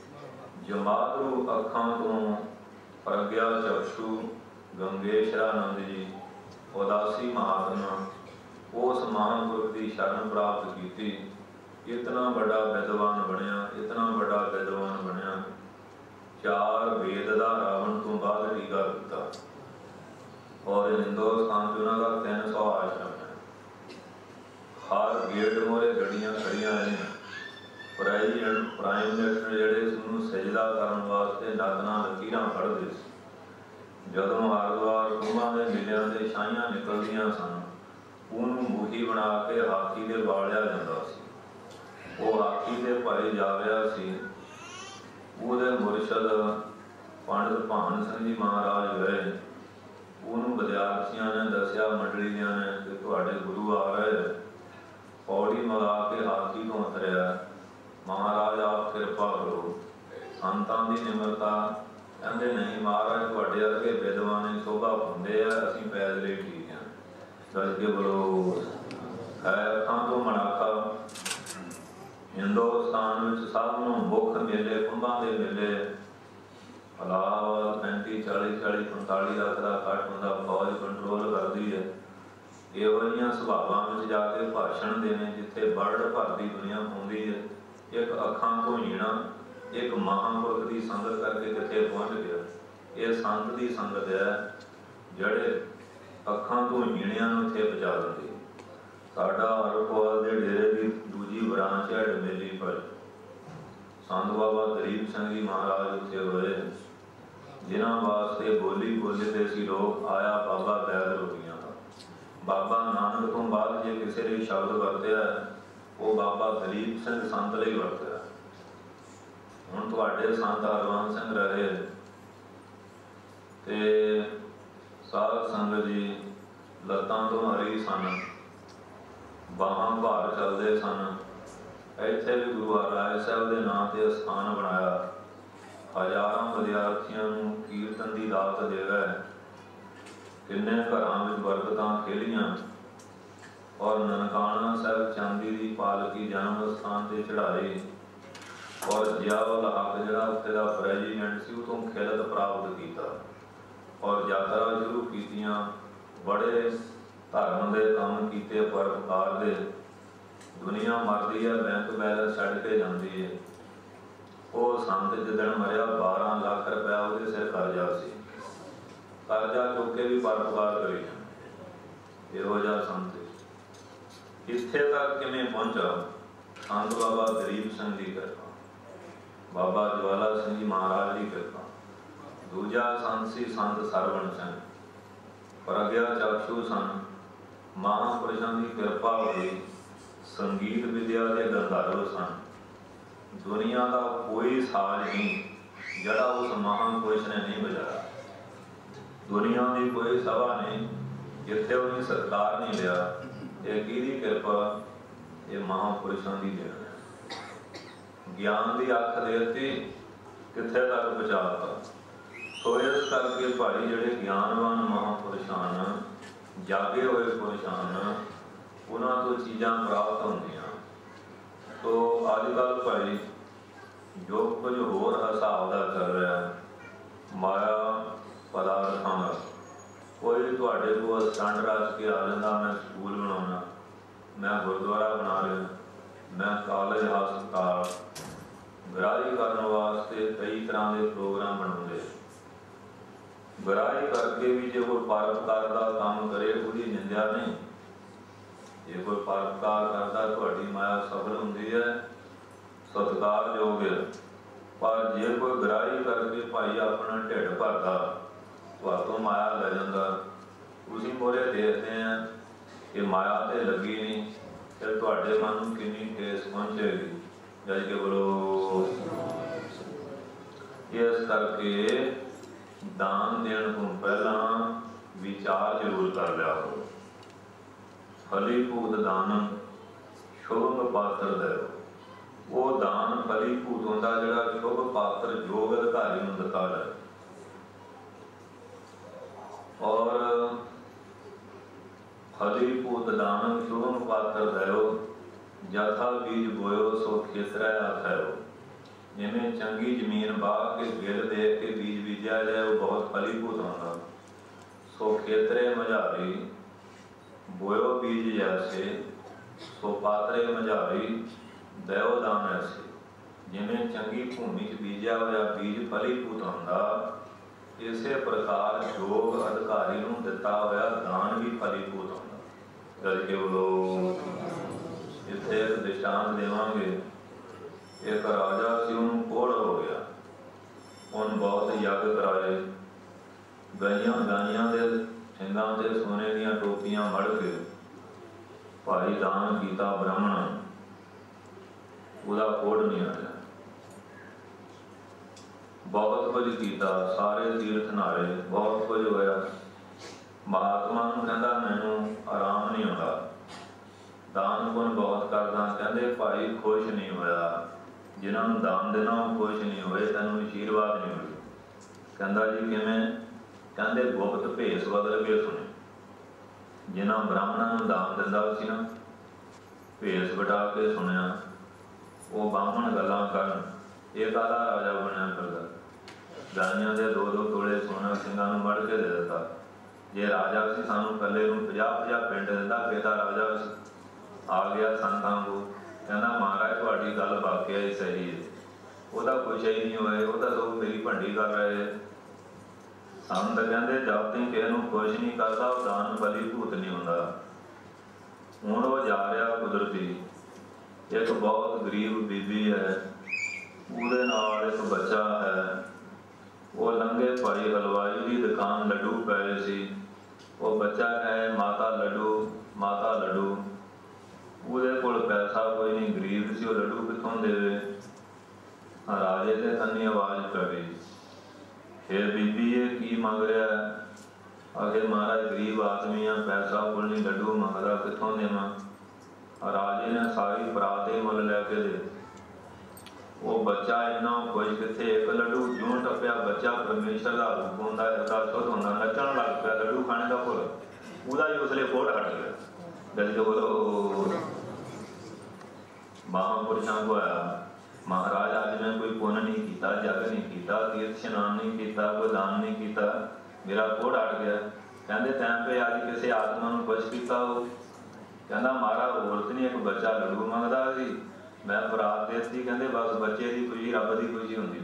Speaker 1: जमातरू अखां तो प्रज्ञा चक्षु गंगेशरानंद जी उदासी महात्मा उस महापुरुष की शरण प्राप्त की। इतना बड़ा विद्वान बनया इतना बड़ा विद्वान बनया 4 वेद का रावण तो बाद टीका किया और हिंदुस्तान से उन्होंने 300 आश्रम है। हर गेट मोरे गड्डियां खड़ियां हैं प्रेजिडेंट प्राइम मिनिस्टर ਜਿਹੜੇ ਨੂੰ ਸਜਦਾ ਕਰਨ ਵਾਸਤੇ ਨਗਨਾਂ ਲਕੀਰਾਂ ਫੜਦੇ ਸੀ। ਜਦੋਂ ਹਰਦੁਆਰ ਕੁੰਭਾਂ ਦੇ ਮੇਲਿਆਂ ਦੇ ਛਾਈਆਂ ਨਿਕਲਦੀਆਂ ਸਨ ਉਹਨੂੰ ਮੂਹੀ ਬਣਾ ਕੇ ਹਾਥੀ ਦੇ ਵਾਲਿਆ ਜਾਂਦਾ ਸੀ। ਉਹ ਹਾਥੀ ਦੇ ਭਾਈ ਜਾ ਰਿਹਾ ਸੀ ਉਹਦੇ ਮੁਰਸ਼ਦ ਪੰਡਿਤ ਭਾਨ ਸਿੰਘ ਜੀ ਮਹਾਰਾਜ ਗਏ ਉਹਨੂੰ ਵਿਦਿਆਰਥੀਆਂ ਨੇ ਦੱਸਿਆ ਮੰਡਲੀ ਦੀਆਂ ਨੇ ਕਿ ਤੁਹਾਡੇ ਗੁਰੂ ਆ ਰਹੇ पौड़ी मंगा के हाथी तो उतरिया महाराज आप कृपा करो संतां दी निमरता कहते नहीं महाराज तुहाडे वर्गे विद्वान शोभा पाउंदे आ असीं पैदल ही ठीक हैं दस के बोलो है अखां तो मनाखा हिंदुस्तान विच सब नूं मुख मेले कुंभां दे मेले इलाहाबाद 35 40 45 लाख का घट हुंदा फौज कंट्रोल करदी है। ਇਹੋ ਜਿਹੀਆਂ ਸੁਭਾਵਾਂ ਵਿੱਚ ਜਾ ਕੇ ਭਾਸ਼ਣ ਦੇਣੇ ਜਿੱਥੇ ਵਰਲਡ ਭਰ ਦੀ ਦੁਨੀਆ ਪਾਉਂਦੀ ਹੈ। ਇੱਕ ਅੱਖਾਂ ਤੋਂ ਹੀਣਾ ਇੱਕ ਮਹਾਂਪੁਰਖ ਦੀ ਸੰਗਤ ਕਰਕੇ ਕਿੱਥੇ ਪਹੁੰਚ ਗਿਆ। ਇਹ ਸੰਤ ਦੀ ਸੰਗਤ ਹੈ ਜਿਹੜੇ ਅੱਖਾਂ ਤੋਂ ਹੀਣਿਆਂ ਨੂੰ ਇੱਥੇ ਪਹੁੰਚਾ ਦਿੰਦੇ। ਸਾਡਾ ਹਰਪਾਲ ਦੇ ਡੇਰੇ ਦੀ ਦੂਜੀ ਬ੍ਰਾਂਚ ਹੈ ਡਮੇਲੀ ਪਰ ਸੰਤ ਬਾਬਾ ਗਰੀਬ ਸਿੰਘ ਜੀ ਮਹਾਰਾਜ ਉੱਥੇ ਹੋਏ ਜਿਨ੍ਹਾਂ ਵਾਸਤੇ ਬੋਲੀ ਬੋਲਦੇ ਸੀ ਲੋਕ ਆਇਆ ਬਾਬਾ ਬੈਦ ਰੋਟੀਆਂ बाबा नानक तो बाद जो किसी ने शब्द वरत्या वो बाबा गरीब सिंह संत लई वरत्या। हुण तुहाडे संत हरवंश सिंह रहे ते साध संगत जी लत्तां तो हरी सन बाहां भार चलते सन। इत्थे भी गुरु हरराय साहब के नाम से स्थान बनाया हज़ारों विद्यार्थियों नूं कीर्तन की दात दे गए। किन्ने घरां विच बरकतां खेलियां और ननकाना साहब चांदी की पालकी जन्म स्थान से चढ़ाई और जियावल हक जिहड़ा उत्थे दा प्रेजिडेंट सी उतों खिलत प्राप्त किया और यात्रा शुरू कीतियां। बड़े धर्म के काम कीते परोपकार दे। दुनिया मरदी है बैंक बैलेंस छड्ड के जाती है। वो संत जिदण मरिया 12 लाख रुपया उसदे सिर कर्जा सी कर्जा चुक के भी परोपकार करी इहो जिहा संत इत्थे तक किवें पहुंचा। संत बाबा गरीब सिंह की कृपा बाबा ज्वाला सिंह जी महाराज की कृपा। दूजा संत सी संत सरवण सिंह प्रज्ञा चक्षु सन महापुरुषों की कृपा हुई। संगीत विद्या के गंधर्व सन। दुनिया का कोई साज नहीं जड़ा उस महापुरुष ने नहीं बजाया। दुनिया की कोई सभा नहीं जिथे उन्हें सत्कार नहीं लिया। ये किहदी कृपा ये महापुरुषों की देन है। ज्ञान की अख देती किथे तक पहुँचाता। सो इस करके भाई जिहड़े ज्ञानवान महापुरुष हैं जागे हुए पुरुष हैं उन्होंने तो चीज़ां प्राप्त होंदियां तो अजकल भाई जो कुछ होर हिसाब का चल रहा माया पदार्थों का, कोई भी तुहाडे कोल संड रच के आ जाता, मैं स्कूल बनाना, मैं गुरुद्वारा बना रहा, मैं कॉलेज हस्पताल, गराही करने वास्ते कई तरह के प्रोग्राम बनाते। गराही करके भी जो कोई परोपकार का काम करे उसकी निंदा नहीं। जे कोई परोपकार करता तुहाडी माया सफल होंदी है, सत्कारयोग है। पर जे कोई गराही करके भाई अपना ढिड भरता तो माया ले जाता, उसी मोरे देखते हैं कि माया तो लगी नहीं, फिर तुहाडे मन में कितनी ठेस पहुँचेगी। जज के बोलो। इस करके दान देने को पहला विचार जरूर कर लिया करो। फलीभूत दान शुभ पात्र दे, वो दान फलीभूत होता जिहड़ा शुभ पात्र योग अधिकारी नूं दिता जाए। और फलीभूत दान शुभ पात्र दयो, जथा बीज बोयो सो खेतरा आथायो। जिमें चंगी जमीन बाह के गिल देख के बीज बीजा जाए वो बहुत फलीभूत होता। सो खेतरे मझारी बोयो बीज जैसे, सो पात्रे मझारी दयो दान ऐसे। जिमें चंगी भूमि च बीजा होया बीज फलीभूत होता, इसे प्रकार योग अधिकारी नूं दिता होया दान भी फलीभूत होता। गल के बोलो। इत्थे एक दृष्टांत देवांगे। एक राजा सी, उन्होंने कोड़ हो गया, उन्हें बहुत यज्ञ कराए, गाइयां दे सिंगां ते सोने दीयां टोपियां मड़ के भाई दान कीता ब्राह्मण, उहदा कोड़ नहीं आया। बहुत कुछ कीता, सारे तीर्थ नारे, बहुत कुछ होया। महात्मा नूं कहंदा मैनूं आराम नहीं आउंदा, दान पुण्य बहुत करदा, कहंदे भाई खुश नहीं होया, जिन्होंने दान देना वो खुश नहीं होए, तैनूं आशीर्वाद नहीं मिले। कहंदा जी किवें? कहंदे गुप्त भेस बदल के सुने। जिन्हां ब्राह्मणां नूं दान दिंदा सी ना, भेस वटा के सुनिया, वो ब्राह्मण गल्लां करन ये काहदा राजा बनया फिरदा, गाइयां दे 2-2 तोले सोना सिंगां नूं मड़ के दे दिता। जे राजा सी सानूं कल्ले नूं 50-50 पिंड दिंदा, फिर तां राजा आ गया संतां को, कहना महाराज तुहाडी गल वाकिया ही सही है, वह कुछ ही नहीं होए, वह तो मेरी भंडी कर रहे। संत कहते जब तक किसी को खुश नहीं करता वो दान फलीभूत नहीं होता। हुण वो जा रहा कुदरती, एक बहुत गरीब बीबी है, उसदे नाल एक बच्चा है, वो लंघे भाई हलवाई की दुकान लड्डू पए सी, वो बच्चा कहे माता लड्डू माता लड्डू, ਉਹਦੇ ਕੋਲ पैसा कोई नहीं, गरीब सी, वो लड्डू कितों देवे। राजे के कन्नी आवाज़ पै गई, फिर बीबी ये की मंग रहा है? आखिर महाराज गरीब आदमी है, पैसा कोल नहीं, लड्डू मंगदा कितों देवां? राजे ने सारी परात ही मुल लैके दे। वो बच्चा इन्ना खुश, कितने एक लड्डू जूं टप्पिया बच्चा परमेश्वर का रूप होंदा, इसका शुद्ध होंदा, नचण लग पिया, लड्डू खाने का भुल, उसदा ही उसले कोढ़ हट गया। गल के बोलो। महापुरुषों को आया महाराज आज मैं कोई पुण्य नहीं किया, जग नहीं किया, तीर्थ स्नान नहीं किया, कोई दान नहीं किया, मेरा कोढ़ हट गया। कहते टाइम पे आज किसी आत्मा को खुश किया हो? कहना मारा औरत नहीं, एक बच्चा लड्डू मंगता सी, मैं बरात देती, कहते बस बच्चे की खुशी रब की खुशी होंगी।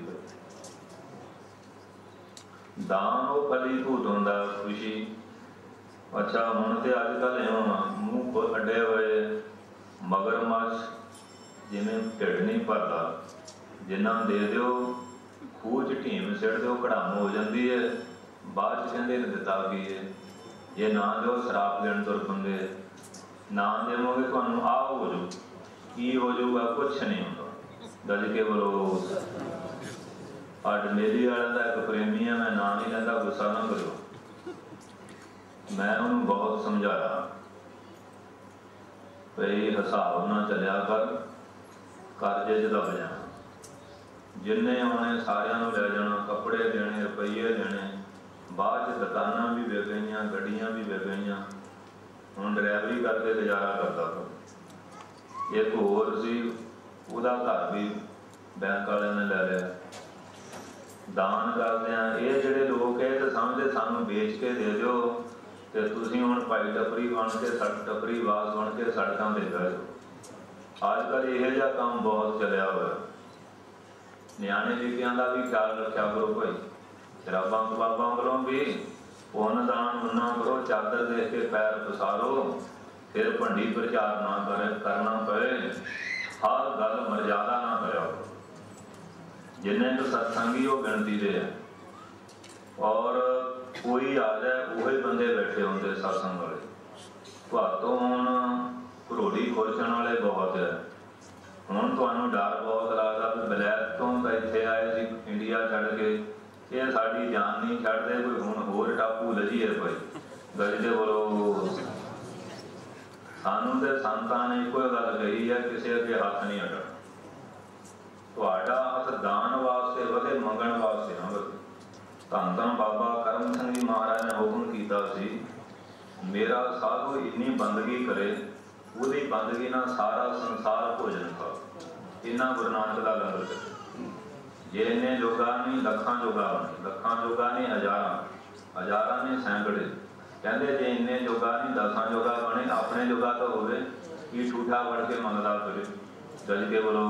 Speaker 1: दान वो फलीभूत होंदा खुशी। अच्छा हुण तो अजकल इवें मूँह अड्डे हुए मगरमच्छ, जिमें ढिड नहीं भरता, जिन्ना दे दो खूह च ढीम सिट दो कड़ाम हो जाती है, बाद कहते दिता की है, जे ना दो शराब देन तुर पंगे, ना देवोगे तो आ हो जाऊ, की हो जाऊगा कुछ नहीं होता। गज के बोलो। डमेली वाले का एक प्रेमी है, मैं नाम नहीं लेता, गुस्सा ना करो, मैं उन्होंने बहुत समझाया भाई हिसाब ना चलिया कर, कर्जे च दब जाना, जिन्ने आने सारिया ले जाना, कपड़े देने, रुपये देने, बाद दुकाना भी विक गई, गड्डियां भी विक गई, हुण ड्राइवरी करके गुजारा करता था। एक होर सी ਉਹਦਾ घर भी बैंक वाले ने ले लिया। दान करते हैं ये ਜਿਹੜੇ लोग है तो समझते सानू बेच के दे दो तो तुसीं हुण भाई टपरी बन के टपरी वास बन के सड़कों ते बह जाओ। अजकल यह जिहा काम बहुत चलिया होया। नियाणे लीकियां का भी ख्याल रखा करो भाई, शराबां कबाबां कोलों भी पुन दान मुन्ना करो, चादर देख के पैर पसारो, फिर भंडी प्रचार ना करना पए, हर गल मर्यादा ना करो। जिन्ने तो सत्संगी वो गिनती दे है और कोई आ जाए वही बंदे बैठे होंगे सत्संग वाले। तो हुण घरोड़ी खुरचण वाले बहुत है। हुण तुहानूं डर बहुत लगदा भी वलैत तो इत्थे आए सी इंडिया छड्ड के, ये साडी जान नहीं छड्डदे, कोई हुण होर टापू लजीए भाई गजदे बोलो। सानूं ते संतां ने इक्को गल कही है, किसी अगे हथ नहीं अड्डा। तुहाडा हथ दान वास्ते वधे, मंगण वास्ते ना वधे। धन धन बाबा करम सिंह जी महाराज ने हुक्म किया सी, मेरा साधु इन्नी बंदगी करे ਉਹਦੀ ਬੰਦਗੀ ਨਾਲ सारा संसार भोजन खा। इन्ना गुरु नानक का लंगर करे जे इन्ने जोगा नहीं लखां जोगा बने, लखां जोगा नहीं हजारां नहीं सैकड़े। कहते जे इन्ने जोगा नहीं दसां जोगा बने, अपने जोगा तो होवे कि ठूठा बढ़ के मंगदा फिरे। गज के बोलो।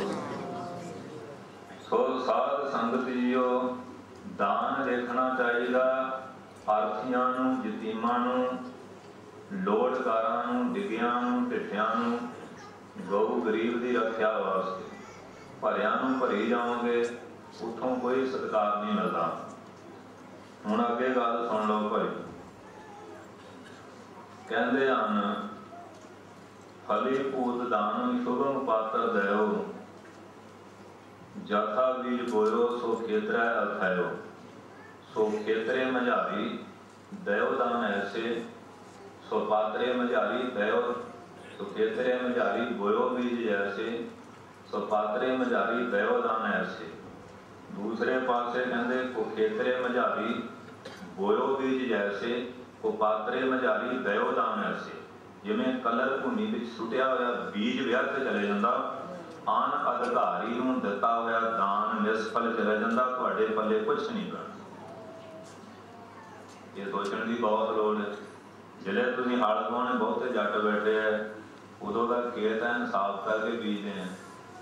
Speaker 1: सो साध संगत जीओ दान देखना चाहिए, आर्थियां नूं यतीमां नूं लोड़कारां नूं डिगियां नूं ढिठियां नूं गऊ गरीब की रक्षा वास्ते। भरियां नूं भरी जाओगे उतों कोई सत्कार नहीं मिलता। हुण अगे गल सुन लो भाई। कहते हैं फली पूत दान शुभम पात्र दयो, जथा बीज बोयो सो खेतरै अथायो। सो खेतरे मझारी दयो दान ऐसे, सो पात्रे मझारी दयो। सो खेतरे मझारी बोयो बीज जैसे, सो पात्रे मझारी दयो दान ऐसे। दूसरे पासे कहते को खेतरे मझारी बोयो बीज जैसे, को पात्रे मझारी दयो दान ऐसे। जिवें कलर भूमि में सुटिया होया बीज व्यर्थ चले जाता, आन अधिकारी नूं दिता होया दान निष्फल चले जाता, तुहाडे पल्ले कुछ नहीं बनता। ये सोचने की बहुत लोड़ है। जिले तुसीं हल पाने बहुते जट बैठे है, उदों का खेत है साफ करके बीजते हैं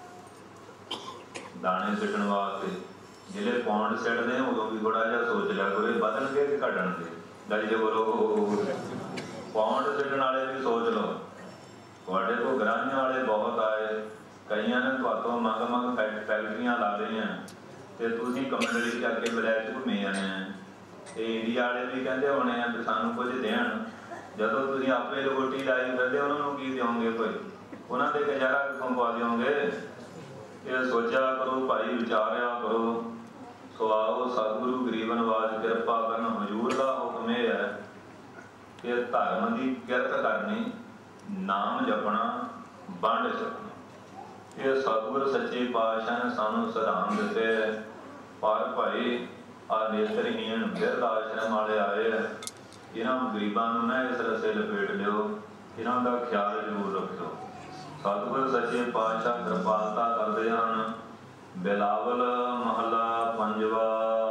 Speaker 1: दाने सिटण वास्ते। जिले पौंड सिटते हैं उदों भी थोड़ा जिहा सोच लिया करो बदलणगे कि घटणगे। गल जे बोलो। पौंड सिटण वाले भी सोच लो, तुहाडे कोल गराहियां वाले बहुत आए, कईयां ने तुहातों मंग मंग फैक्ट्रियां ला लईआं ते तुसीं कमंडली चक के वलैत घुमे जाने हैं। ते इंडिया वाले भी कहते होने हैं भी सानूं कुछ देण, जदों तुसीं आपे रोटी लाई फिरदे उन्होंने की देओगे कोई, उन्हां दे गुजारा कित्थों पा देओगे। ये सोचा करो भाई, विचारिया करो। सो आओ सतगुरु गरीब नवाज किरपा करन। हजूर का हुक्म यह है कि धर्म की किरत करनी, नाम जपना, वंड छकना। ये सतगुर सच्चे पातशाह ने सानू सिद्धांत दिते है। पर भाई आ नेत्रहीन बिरध आश्रम वाले आए है, इन्हों गरीबों ने इस रसे लपेट लियो, इन्हों का ख्याल जरूर रखो। सतगुर सच्चे पातशाह कृपालता करते हैं। बिलावल महला पंजवा।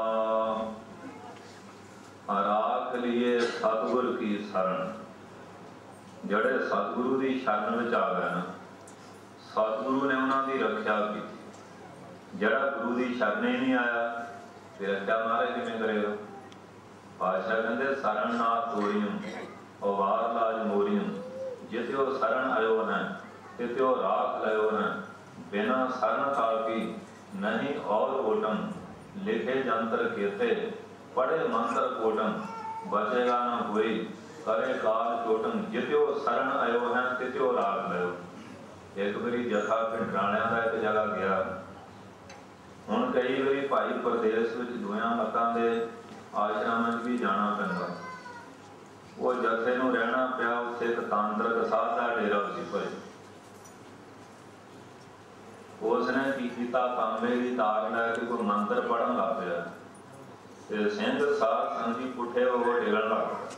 Speaker 1: राख लिए सतगुर की शरण। जड़े सतगुरु की शरण में आ गए ना, सतगुरु ने उन्होंने रक्षा की। जड़ा गुरु की शरण ही नहीं आया फिर रक्षा महाराज किवें करेगा। पातशाह कहते शरण नाथ तोरियम अवार लाज मोरियम। जित्यो शरण आयो है तित्यो राख लयो है। बिना शरण काल की नहीं और ओटम। लिखे जंत्र केते पढ़े मंत्र कोटम। बचेगा न कोई करे काल चोटम। जित्यो शरण आयो है तित्यो राख लयो। एक बारी जथा पिंडराणियां दा एक जगह गया। हुण कई बारी भाई प्रदेश विच दुआं मतां दे आश्रम भी जाना पैंदा। वो जथे नूं रहना पिया उत्थे एक तांत्रिक साध दा डेरा सी भाई। उसने की कीता तांबे की तार लैके कोई मंत्र पढ़न लग पिया ते सिंध साध संगी पुठे वो टेलण लग पिया।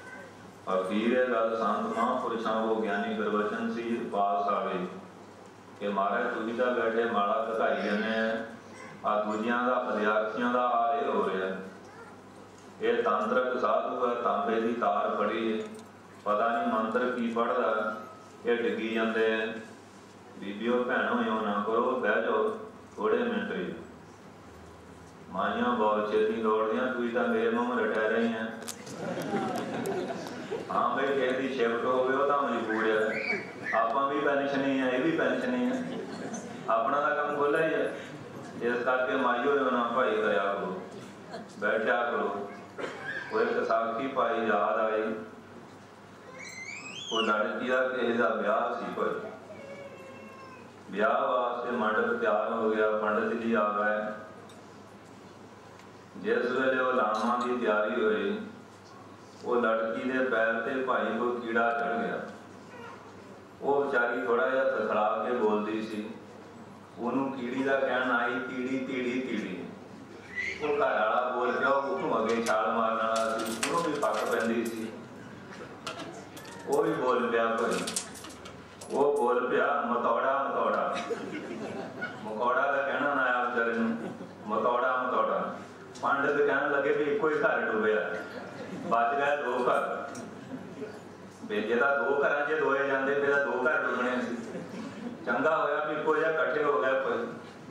Speaker 1: अखीर गल संत महापुरुषां वो ज्ञानी गुरबचन सी पास आ गई। कि महाराज तुसीं तां बैठे माला घटाई जाने आ दूजियां दा विद्यार्थियों का हाल ये हो रहा है। ये तांत्रिक साधु है, तांबे की तार फड़ी पता नहीं मंत्र की पढ़दा, ये डिगी जाते। बीबियों भैनों यो ना करो, बह जाओ थोड़े मिनट ही। माइयां बहुत छेती दौड़दियां, तुसीं तां मेरे मूँह रटै रही हैं। हाँ भाई किसी की शिफ्ट हो गए तो मजबूर है, आप भी पेंशन ही है, ये भी पेंशन ही है, अपना तो काम खुला ही है। इस करके माइयो ना भाई करया करो, बैठा करो। कोई एक साखी भाई याद आई, वो लड़की का किसी का ब्याह सी, कोई ब्याह वास्ते मंडप तैयार हो गया, पंडित जी आ गए। जिस वेले वो लामा की तैयारी हुई, वो लड़की के पैर से भाई को कीड़ा चढ़ गया। वो बेचारी थोड़ा जिहा थथड़ा के बोलती सी, उन्होंने कीड़ी का कहना आई तीड़ी तीड़ी तीड़ी। वो घर वाला बोल गया, उसको अगे छाल मारने वाला सी, उन्होंने भी फक पैंदी सी। वो भी बोल पिया कोई, वो बोल पिया मतौड़ा मतौड़ा। मकौड़ा का कहना ना आया बेचारे मतौड़ा मतौड़ा। पंडित कहने लगे भी एको ही घर डुबया, बच गए दो घर। बेजे का दो घर जे दोए जाते फिर दो घर डुबने सी। चंगा होया भी एको जिहा इकट्ठे हो गए कोई।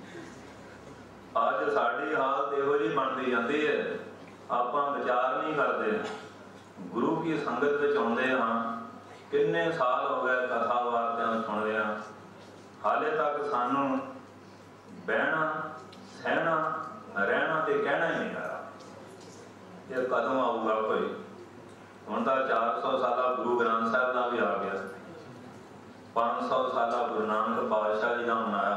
Speaker 1: अज साडी हालत इहो जी बनती जाती है, आपां विचार नहीं करते। गुरु की संगत विच आउंदे हां, किन्ने साल हो गए कथा वार्तियां सुणदियां, हाले तक सानू बहना सहना रहना ते कहना ही नहीं आया। ये कदों आऊगा कोई? हुण तां 400 साला गुरु ग्रंथ साहिब का भी आ गया, 500 साला गुरु नानक पातशाह जी का मनाया,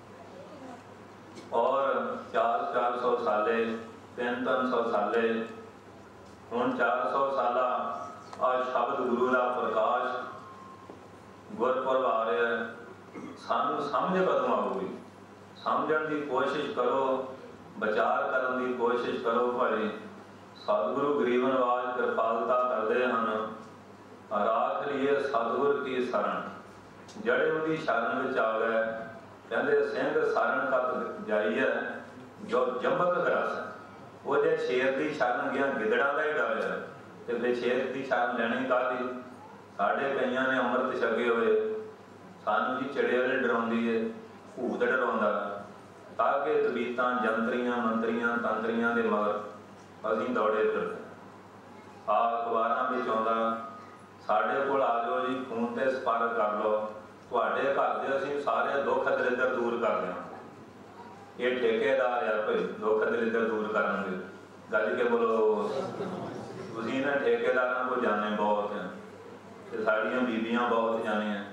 Speaker 1: और 400 साले 300 साले हुण 400 साला शब्द गुरु का प्रकाश गुरपुरब आ रहा है। सानू समझ कदों आऊगी? समझण की कोशिश करो, विचार करने की कोशिश करो। भाई सतगुरु गरीब नवाज कृपालता करते हैं, राख लिए सतगुर की शरण। जड़े उनकी शरण में आ गए, कहते सिंह शरण कत जाइए जो जंबक ग्रस। वो जे शेर की शरण गया गिदड़ा का ही डर है, तो फिर शेर की शरण लैनी काहदी? साढ़े कईयां ने अमृत छके हुए, सानू जी चड़ेल डराउंदी है, भूत डराउंदा, ताकि तबीयतां जंतरियां मंत्रियां तंत्रियां दे मगर असीं दौड़े फिरदे। आ अखबारां विच आउंदा, साढ़े कोल आ जाओ जी, फोन ते संपर्क कर लो, तुहाडे घर दे असीं सारे दुख दरिद्र दूर कर देवांगे। ये ठेकेदार है भाई दुख दरिद्र दूर करनगे। गज के बोलो, तुसीं इन्हां ठेकेदारां को जाने बहुत हैं, ते साड़ियां बीबियां बहुत जाने हैं।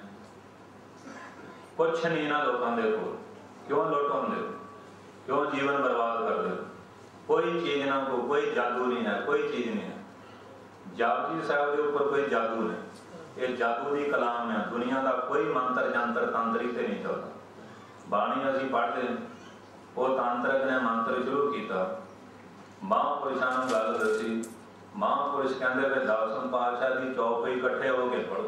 Speaker 1: कुछ नहीं इन्हां लोकां दे कोल। क्यों लुटाउंदे हो? क्यों जीवन बर्बाद करदे हो? कोई चीज़ ना को, कोई जादू नहीं है, कोई चीज़ नहीं है। जापजी साहब के ऊपर कोई जादू नहीं, ये जादू की कलाम है। दुनिया का कोई मंत्र जंत्र तंत्री से नहीं चलता। बाणी असीं पढ़ते, वो तांत्रिक ने मंत्र शुरू किया, महापुरुषों को गल दसी। महापुरुष कहते भी 10वें पातशाह की चौपाई इकट्ठे होके पढ़ो।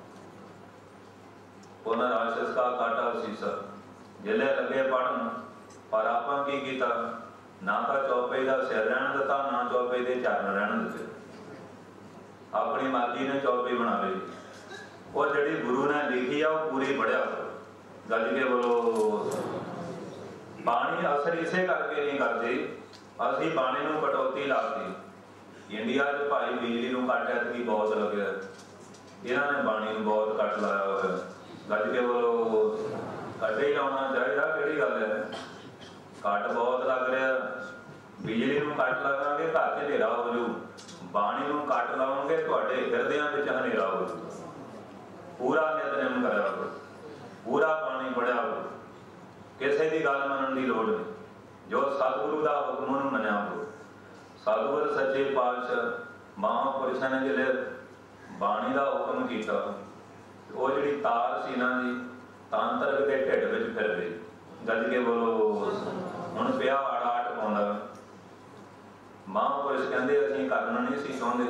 Speaker 1: उन्हें राक्षस का काटा शीशा जिले लगे पढ़न, पर आपां की कीता? ना तो चौपाई का सिर रहन दिता, ना चौपाई के चरण रहन दिते। अपनी मर्जी ने चौपाई बना ली। और जी गुरु ने लिखी है वो पूरी पढ़िया करो। गज के बोलो, बाणी असर इसे करके नहीं करती, असी बाणी नूं कटौती लाती। इंडिया च भाई बिजली नूं कट ऐतकी बहुत लगे, इन्होंने बाणी नूं बहुत कट लाया हुआ। गज के बोलो, कट ही लाना चाहिए, किहड़ी गल है? कट बहुत लग रहा, बिजली नूं कट लगांगे घर च हनेरा हो जू, बाणी नूं कट लाओगे तुहाडे हिरदियां विच हनेरा हो जू। पूरा नितनेम करिया करो, पूरा बाणी पढ़िया करो, किसी की गल मनण की लोड़ नहीं। जो सतगुरु का हुक्म उन्होंने मनिया करो। सतगुर सच्चे पातशाह महापुरुषों ने जिले बाणी का हुक्म किया, वो जी तार सी ना जी तांत्रिक के ढिड विच फिर गई। गज के बोलो, हुण पिया आड़ पाउंदा। महापुरुष कहते असीं करना नहीं सी चाहुंदे,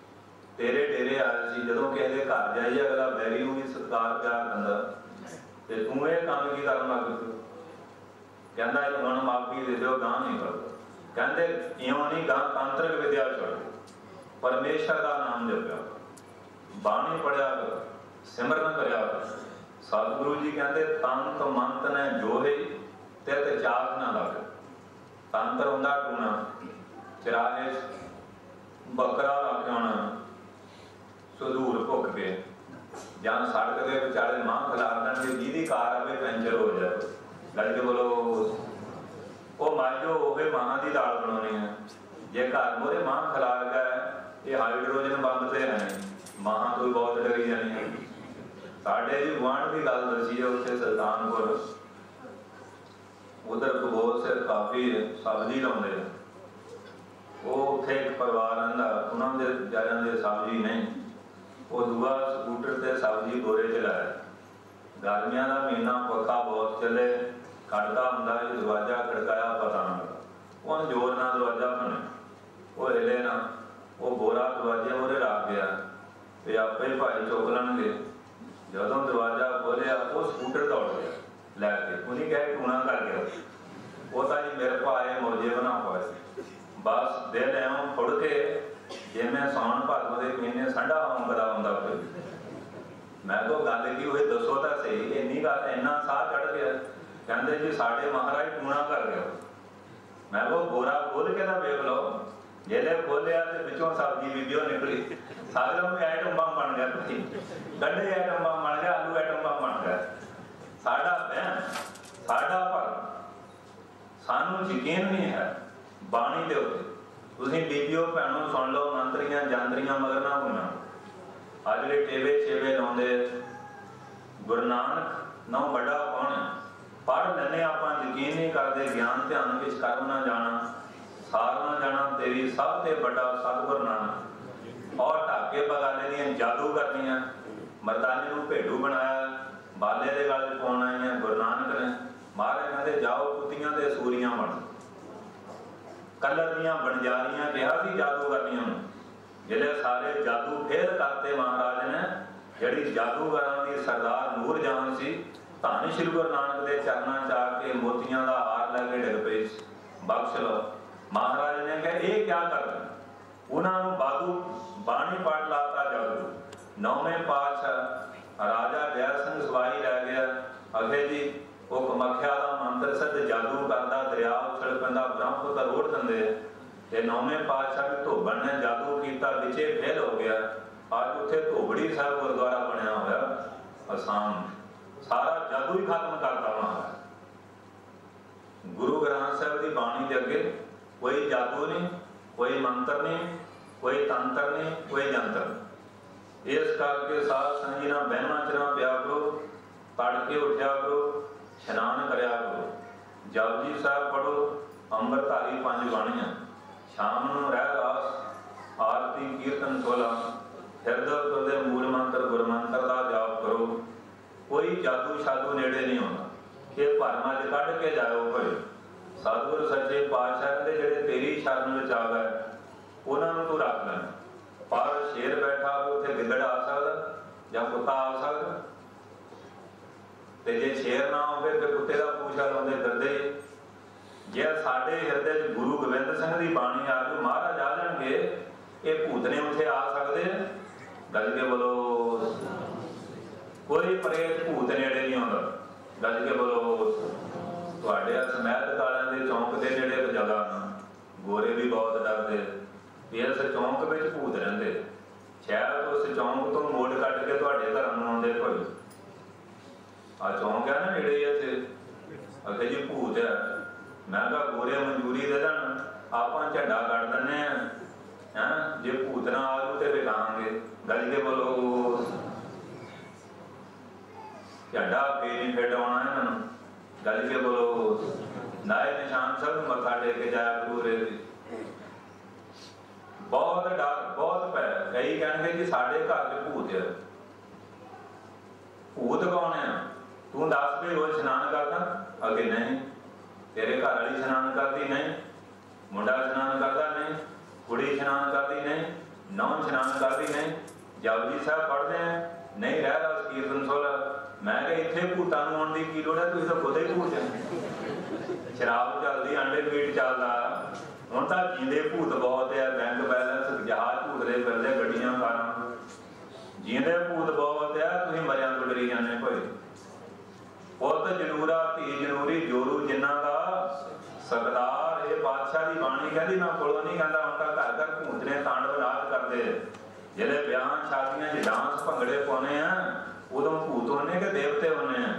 Speaker 1: तेरे डेरे आए सी, जदों किसी के घर जाइए अगला बैरी नूं भी सत्कार प्यार दिंदा, ते तू ये काम की करन लग पिया? कहंदा हुण माफी दे दो, गां नहीं करदा। कहंदे इउं नहीं, गां तांत्रिक विद्या छड्ड दे, परमेश्वर का नाम जपिया, बाणी पढ़िया कर, सिमरन करिया कर। सतगुरु जी कहते तंत मंत ने जोहे तित चाक ना लगे। तंत्र हुंदा टूना, चराहे बकरा लग जाना, सुदूर भुख पे जां सड़क के विचाले मां खिलार देंगे, जिहदी कार आवे पैंचर हो जाए। गल के बोलो, वो माजो होवे मां की दाल बनानी है, जे घर मोरे मां खिलार गया ये हाइड्रोजन बंब से है, मां तो बहुत डरी जानी है। साढ़े जी गुआंढ की गल दसी है, उत्थे सुल्तानपुर उधर भगोल से काफ़ी सब्जी लाते, वो उत्थे एक परिवार रहिंदा, उन्होंने बेचारियां दे सब्जी नहीं, वो दूआ स्कूटर से सब्जी बोरे च लाया। गर्मियां का महीना, पक्का बहुत चले, खड़का हुंदा, दरवाजा खड़काया पता ना लगा, उन्हें जोर ना दरवाजा बने, वो हिले ना, वो बोरा दरवाजे मोरे रख गया, तो आपे ही भाई चुक लैणगे। जदों दरवाजा खोलिया, वो स्कूटर दौड़ गया लैके, उन्हें कहा टूना कर गया, वो तो जी मेरे भाई मौजे बना पाए। बस दिल एवं फुड़ के जिमें सौन भादों के महीने संडा आंकदा हुंदा कोई। मैं तो गल की हुई दसो तो सही, इन्नी गल इन्ना साह चढ़ गया। कहते जी साढ़े महाराज टूना कर गया। मैं वो बोरा खोल के तो वेख लो, जेले खोलिया तो पिछों सब्जी बीबियों निकली, सारे में आइटम बम बन गया, गंढे आइटम बम बन गया, आलू आइटम बम बन गया। साडा बहन साडा पर सानू यकीन नहीं है बाणी दे उत्ते। तुसीं बीबियों भैनों सुन लो, मंत्रियां जांदरियां मगर ना होना। अज जिहड़े टेवे छेवे लाउंदे, गुरु नानक नौ बड़ा कौन है, पढ़ लैने आपां यकीन नहीं करते, ज्ञान ध्यान विच कर ना जाना, सार ना जाना, तेरी सब ते बड़ा सतगुरु नानक। और ढाके बगाले दियां जादू करनियां, मरदाने नूं भेडू बनाया, बाले दे गल पाउण आईयां गुरु नानक ने। महाराज कहंदे जाओ कुत्तियां ते सूरियां बन, कलर दियां बनजारियां कहा सी जादू करनियां। जिहड़े सारे जादू फेल करते महाराज ने, जिहड़ी जादूगरां दी सरदार नूर जहां सी, धन श्री गुरु नानक दे चरनां च आके मोतियां दा हार लैके डिग पई, बख्श लो। महाराज ने कहा ये क्या कर रहे, उन्होंने बादू बाणी पाठ लाता जादू। नौवें पातशाह राजा दया सिंह सवाई रह गया, अगे जी वो कमख्या का मंत्र सिद्ध जादू करता, दरिया उछल पैंदा, ब्रह्मपुत्र रोड़ दिंदे, ते नौवें पातशाह भी धोबन ने जादू किया, विचे फेल हो गया। अज उत्थे धोबड़ी साहब गुरुद्वारा बनया होया आसाम, सारा जादू ही खत्म करता महाराज। गुरु ग्रंथ साहब की बाणी के अगे कोई जादू नहीं, कोई मंत्र नहीं, कोई तंत्र नहीं, कोई जंत्र नहीं। इस करके साध संग जी ना बहना च ना पिया करो, तड़के उठा करो, स्नान करया करो, जपजी साहब पढ़ो, अंमृतधारी 5 बाणियां, शाम नूं रहरास आरती कीर्तन 16, हिरदे तुरदे मूल मंत्र गुर मंत्र का जाप करो। कोई जादू शादू नेड़े नहीं होता, ये भरमा च कढ़ के जाओ भाई। सतगुरु सच्चे पातशाह दे जिहड़े तेरी शरण विच आ गए, उन्होंने तू रख लेना। पर शेर बैठा हो उत्थे गिदड़ आ सकदा जां कुत्ता आ सकदा, ते जे शेर ना होवे ते कुत्ते दा पूछा लाउंदे फिरदे। जे साडे हिरदे च गुरु गोबिंद सिंह दी बाणी आ जाओ, महाराज आ जाणगे, ये भूतने उत्थे आ सकदे, गल के बोलो कोई प्रेत भूत नेड़े नहीं आउंदा, गल के बोलो। तुहाडे समैद कालिਆਂ ਦੇ चौंक के नेड़े जगह गोरे भी बहुत डरते, इस चौंक में भूत रहिंदे, शायद उस चौंक तो मोड़ कट के तुहाडे घरां नूं आउंदे कोई। आ चौंक है ना नेड़े इत्थे, अगे जी भूत है। मैं कहा गोरे मंजूरी दे देण, आपां झंडा कट दिंदे हैं, जे भूत ना आजू ते विकांगे, गल के बोलो झंडा फेरी फिट आउणा इन्हां नूं, गल के बोलो नाए निशान सब मत्था टेक के जाया गुरुरे। बहुत डर बहुत पै, कई कहणगे कि साडे घर च भूत है। भूत कौन है, तू दस भी रोज स्नान करदा, अगे नहीं, तेरे घर वाली स्नान करती नहीं, मुंडा स्नान करता नहीं, कुड़ी स्नान करती नहीं, नौं स्नान करती नहीं, जपजी साहब पढ़ते हैं, नहीं रह रस कीर्तन सुर। मैं क्या इत्थे भूतां नूं आउण दी की लोड़ है, तुसीं तां खुद ही भूत है। शराब चलदी, अंडे मीट चलदा, हुण तां जींदे भूत बहुत है। बैंक बैलेंस जहाज भूतदे फिरदे, गड्डियां कारां, जींदे भूत बहुत है। तुसीं मरियां तो डरी जाने भाई। पुत जरूरा धी जरूरी, जोरू जिन्हां दा सरदार। ये बादशाह की बाणी कहती, मैं कोलों नहीं कहता, उनका घर घर भूत ने तांडव राज करते। जिहड़े ब्याह शादियां च डांस भंगड़े पाने हैं, उदों भूत होने के देवते होने हैं।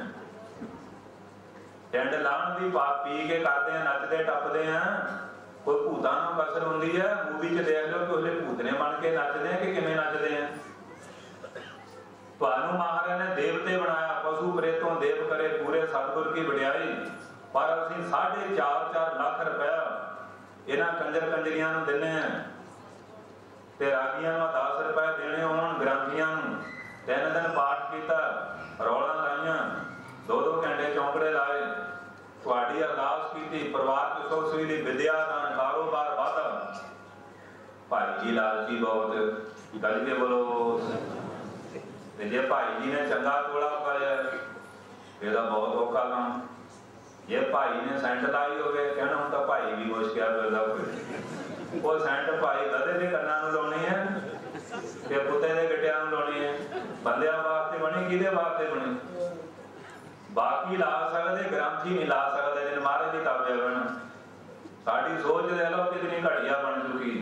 Speaker 1: टिंड लाण दी पी के करते हैं, नचते टपते हैं। कोई भूतां नूं कसर हुंदी है। मूवी च देख लो कि उसले भूत ने बन के नचते हैं कि किवें नचते हैं। तुहानूं महाराज ने देवते बनाया, पशु प्रेतों देव करे पूरे, सतगुर की वडियाई। पर असीं 4.5 लाख रुपया इन्हां कंजर कंजरियां नूं दिंदे हैं, ते रागियां नूं 10 रुपए देने होण, ग्रंथियां नूं 3 दिन पाठ कीता, रौला लाइयां, 2-2 घंटे चौंकड़े लाए, तुहाडी अरदास कीती, परिवार च सुख सुविधा, विद्या दान, कारोबार वाधा। भाई जी लालची बहुत, गल के बोलो। ते जे भाई जी ने चंगा तोड़ा पाया, फिर बहुत औखा काम। जे भाई ने सेंट लाई हो गए, कहना हम तो भाई भी मुश्किल फिरदा। वो सेंट भाई गधे के कन्ना नूं लाउणी है ते कुत्ते के गिट्टियां नूं लाउणी है। बंदियां वास्ते बनी, किहदे वास्ते बनी? बाकी ला सकदे, ग्रंथी नहीं ला सकदे। जिन महाराज की काव्य बन, साडी सोच ले लो कितनी घटिया बन चुकी।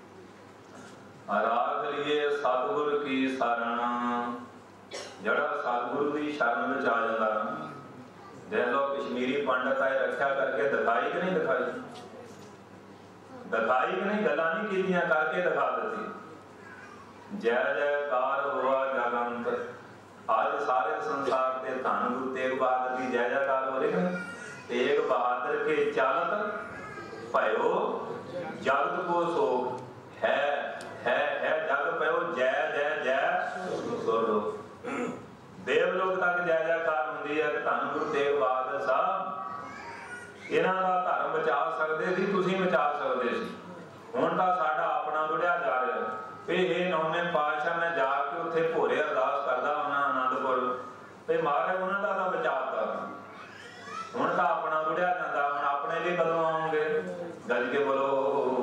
Speaker 1: राख लिए सतगुर की शरण। जड़ा सतगुरु की शरण में आ जाता, देख लो कश्मीरी पंडित आए रक्षा करके दिखाई कि नहीं दिखाई? दिखाई कि नहीं? गल्लां नहीं कीतियां, करके दिखा दी। जय जयकार हुआ जगंत। आज सारे संसार के धन गुरु तेग बहादुर की जय जयकार हो रही है। तेग बहादुर के चालत भयो जगत को शोक है जग भयो जय जय जय सुर। देवलोक तक जय जयकार होंदी है। धन गुरु तेग बहादुर साहब इन्हां दा धर्म बचा सकदे सी, तुसीं बचा सकदे सी। हुण तां साडा अपना रुढ़िया जा रहा है। ये 9वें पातशाह मैं जाके उत्थे भोरे अरदास करदा हुंदा आनंदपुर, ते महाराज उन्हां दा तां बचाता। हुण तां अपना रुढ़िया जांदा, हुण अपने लिए कदों आओगे? गज के बोलो।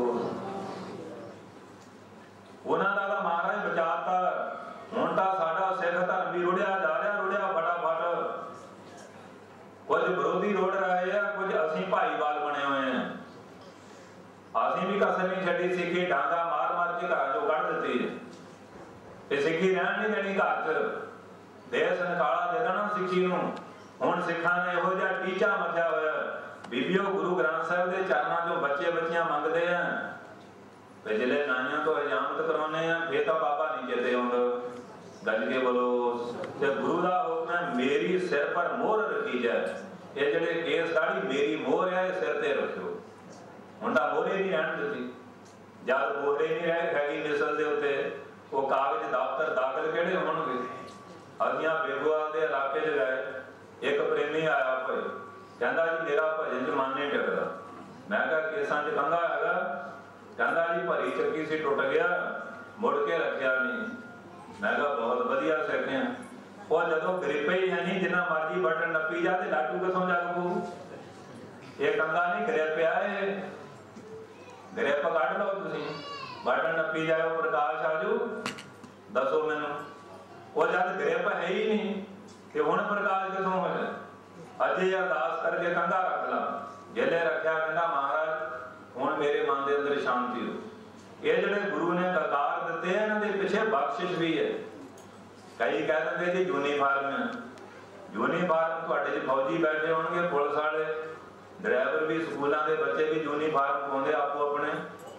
Speaker 1: उन्हां दा तां महाराज बचाता। हुण तां साडा सिख धर्म भी रुढ़िया जा रहा, रुढ़िया फटाफट। कुछ विरोधी रुढ़ रहे हैं, कुछ असीं भाईवाल बने हुए हैं। असीं भी कसर नहीं छड्डी। सिक्खी डांगा मार मार के घर चों कढ़ दित्ती है, ते सिक्खी रहण नहीं देनी घर च। देश निकाला दे देना सिक्खी नूं। हुण सिखां ने इहो जिहा टीचा मथिया होया, बीबियो गुरु ग्रंथ साहिब दे चरनां चों बच्चे बच्चियां मंगदे हैं, ते जिहड़े नाइयां तो हजामत कराउने हैं, फिर तां बाबा नहीं चेते आउंदा। गज के बोलो। ते गुरु दा हुक्म है, मेरी सिर पर मोहर रखी जाए। ये जिहड़े केस दाढ़ी मेरी मोहर है, सिर ते रखियो। हुण तां मोहरे नहीं रहण दित्ती। जद मोहरे नहीं रह हैगी मिसल दे उत्ते, वो कागज दफ्तर दाखल किहड़े होणगे? असियां बेगोआ दे इलाके च गए, एक प्रेमी आया भाई, कहंदा जी मेरा भजन च मन नहीं टिकदा। मैं कहा केसां च कंघा हैगा? कहंदा जी भरी चक्की सी टुट गया, मुड़ के रखिया नहीं। मैं कहा बहुत वधिया सिख है। वो जदों ग्रिप ही है नहीं, जिन्ना मर्जी बटन नप्पी जा ते लाटू किथों जग पू? ये कंघा नहीं ग्रिप है, ग्रिप कढ़ लो तुसीं, बटन नप्पी जाओ, प्रकाश आजू। दसो मैनू, वो जब ग्रिप है ही नहीं कि हुण प्रकाश किथों हो जाए? अजे अरदास करके कंघा रख ला। जिहले रखिया कहंदा महाराज हुण मेरे मन दे अंदर शांति हो। ये जिहड़े गुरु ने ककार दिते हैं, इन्हां दे पिछे बख्शिश भी है। कई कह दिंदे जी यूनीफार्म है। यूनीफार्म तुहाडे च फौजी बैठे होणगे, पुलिस वाले, ड्राइवर भी, स्कूलों के बच्चे भी यूनीफार्म पाउंदे आपो अपने।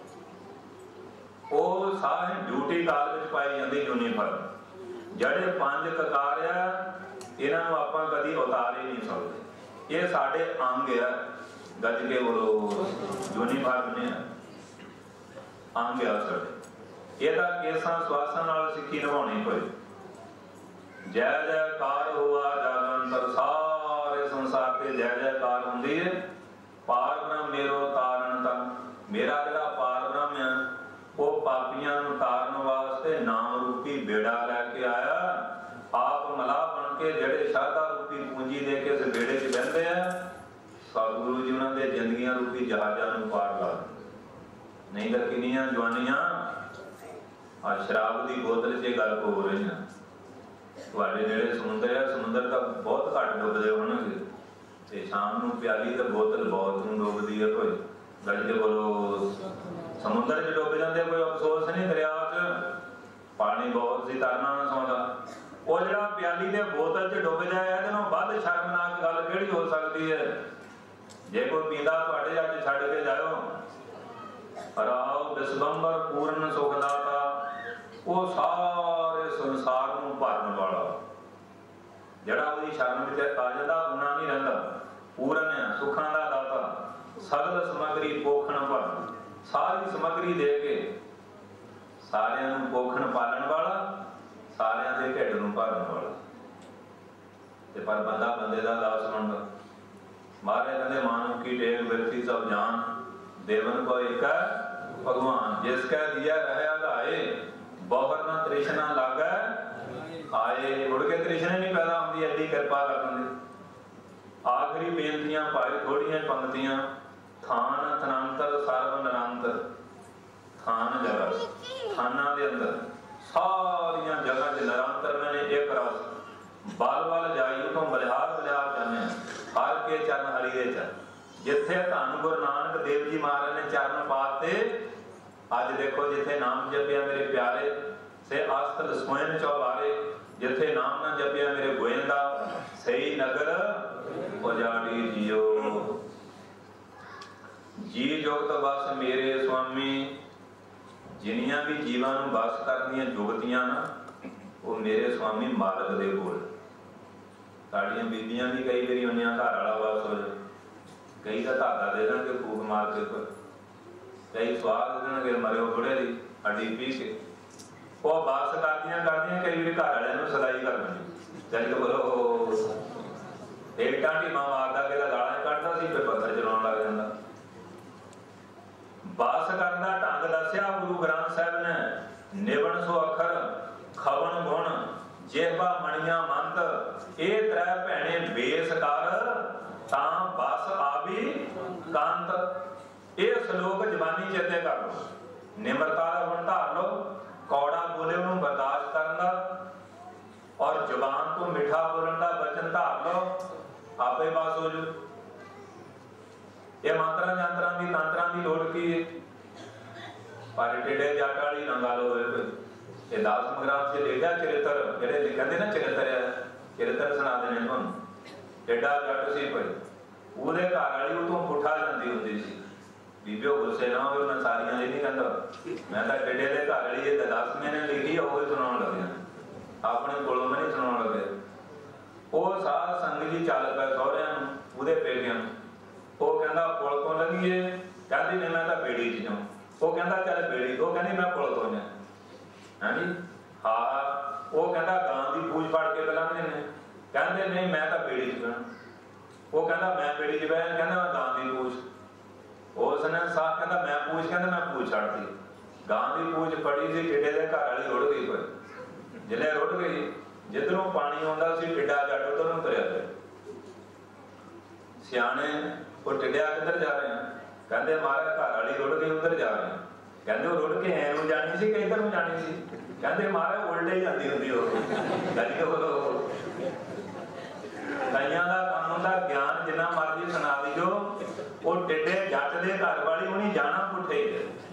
Speaker 1: वो सारी ड्यूटी काल विच पाई जांदी यूनीफार्म। जिहड़े 5 ककार आ, इन्हां नूं आपां कदी उतार ही नहीं सकदे। ये साडे अंग है। गज के बोलो। यूनीफार्म ने अंग आ साडे। ਇਹਦਾ केसां स्वासां नाल सिੱਖੀ निभाउणी पई। जय जयकार हुआ जगंतर। सारे संसार ते जय जयकार हुंदी है। पार ब्रह्म मेरो तारण तन। मेरा जिहड़ा पार ब्रह्म है वो पापियां नूं तारण वास्ते नाम रूपी बेड़ा लैके आया, आप मला बन के जड़े शादा रूपी पूंजी दे के इस बेड़े च बहते हैं, सतगुरु जी उन्होंने जिंदगियां रूपी जहाजा पार ला देंगे। नहीं तो किनिया जवानियां आ शराब की बोतल च गल हो रही हैं। तुहाडे नेड़े समुंदर है, समुंदर तो बहुत घट डुबदे होणगे ते शाम नूं प्याली ते बोतल बहुत नूं डुबदी है। कोई गल बोलो समुंदर च डुब जाते, कोई अफसोस नहीं, दरिया च पानी बहुत सी तरना ना सौंदा। वो जिहड़ा प्याली ते बोतल च डुब जाए इहदे नालों वध शर्मनाक गल किहड़ी हो सकती है। जे कोई पींदा तुहाडे अज छड्ड के जाओ, राव विश्वंबर पूर्ण सुखदाता, वो सारे संसार नूं भरन वाला, जिहड़ा ਉਹਦੀ शरण विच आ जांदा उन्ना नहीं रहिंदा, पूर्ण है सुखां दा दाता, सगल समग्री पोखण भर, सारी समग्री दे के सारिਆਂ ਨੂੰ पोखण पालन वाला, सारिਆਂ ਦੇ ਢਿੱਡ ਨੂੰ ਭਰਨ वाला। ਤੇ ਪਰ ਬੰਦਾ ਬੰਦੇ ਦਾ ਦਾਸ ਬਣਦਾ। महाराज कहते मानव की टेक व्यक्ति सब जान, देवन को एक भगवान, जिसका दिया रहे आए बहुर ना तृष्णा लागे आए। मुड़ के तृष्णा नहीं पैदा होती, एडी कृपा कर देंगे। आखिरी बेनतियां भाई थोड़ियां पंक्तियां, थान थनांतर सर्व निरंतर, थान जगह थाना दे अंदर सारियां जगह च निरंतर मैंने एक रस बल बल जाई तो बलिहार बलिहार जाने हर के चरण हरि दे चरण। जिथे धन गुरु नानक देव जी महाराज ने चरण पाते, अज देखो जिथे नाम जपिया मेरे प्यारे से आस्तर स्वयं चौबारे, जिथे नाम ना जपिया मेरे गोयंदा सही नगर उजाड़ी जियो। जी जुगत बस मेरे स्वामी, जिन्नियां भी जीवां नूं बस करदियां जुगतियां ना, वो मेरे स्वामी मालक दे कोल। साड़ियां बीबियां भी कई बारी उन्हें घर वाला बस हो जाए, कई तो धागा दे देंगे फूक मार के, कई स्वाद दे देंगे मरे थोड़े दी हड्डी पी के, वो बस करदियां कई बार घर वाले सलाई कर देनी। जानी तो बोलो एक ढीमा मारदा कि गालां कढ़दा सी, फिर पत्थर चलाउण लग जांदा। बस करन दा ढंग दस्सिया गुरु ग्रंथ साहिब ने, निवण सो अखर खवन गुण जेबा मणिया मंत, ए त्रै भैणे बेस कर तां बस आवी कंत। ये श्लोक जवानी चेते कर लो, निमरता का गुण धार लो, कौड़ा बोले उन्होंने बर्दाश्त करना, और जुबान तो मिठा बोलने का वचन धार लो, आपे पास हो जाओ। ये मंत्रा जंत्रा की तंत्रा की लोड़ की है, पर टेढ़े जट वाली ना गल होए। ये दास संग्राम से लिखा चरित्र, जेडे कहते ना चरित्र है, चरित्र सुना देने तुहानूं। टेढ़ा जट सी भाई, ਉਹਦੇ घर वाली उतों पुठा जाती होंदी सी, बीबियो गुस्से ना हो, मैं सारियां नहीं कहता, मैं तो टेढ़े दे घर वाली ये 10 महीने लिखी है, वो सुनाउण लग्या, अपने कोलों मैं नहीं सुनाउण लग्या। वो साध संग जी चल पे सहुरिਆਂ ਨੂੰ, ਉਹਦੇ पेकिਆਂ ਨੂੰ, वो कहता पुल तो लंघीए, कहती नहीं मैं तो बेड़ी च जाऊं, वो कहता चल बेड़ी, वो कहती मैं पुल तो जाऊं है जी। हाँ वो कहता गां की पूछ फड़ के लंघते हैं, कहते नहीं मैं तो बेड़ी च बहना, वो कहता मैं बेड़ी च बह, कहता मैं गां की पूछ। उसने साफ कहता मैं पूछ, कहता मैं पूछ छड्डती, गां की पूछ फड़ी सी, टिड्डे दे घर वाली रुड़ गई। कोई जिले रुड़ गई, जिधरों पानी आउंदा सी टिड्डा जट उधरों तुरिया पिया। सियाणे वो टिड्डिया किधर जा रहे हैं, कहते महाराज घर वाली रुड़ गई उधर जा रहे हैं, कहते वो रुड़ के ऐ जानी सी कि इधर जानी सी, कहते महाराज उल्टे ही जाती होंदी हो। कईयां दा काम हुंदा ज्ञान जिन्ना मर्जी सुना दीजो, वो टिड्डे जट दे घर वाली उन्हें जाना पुठे,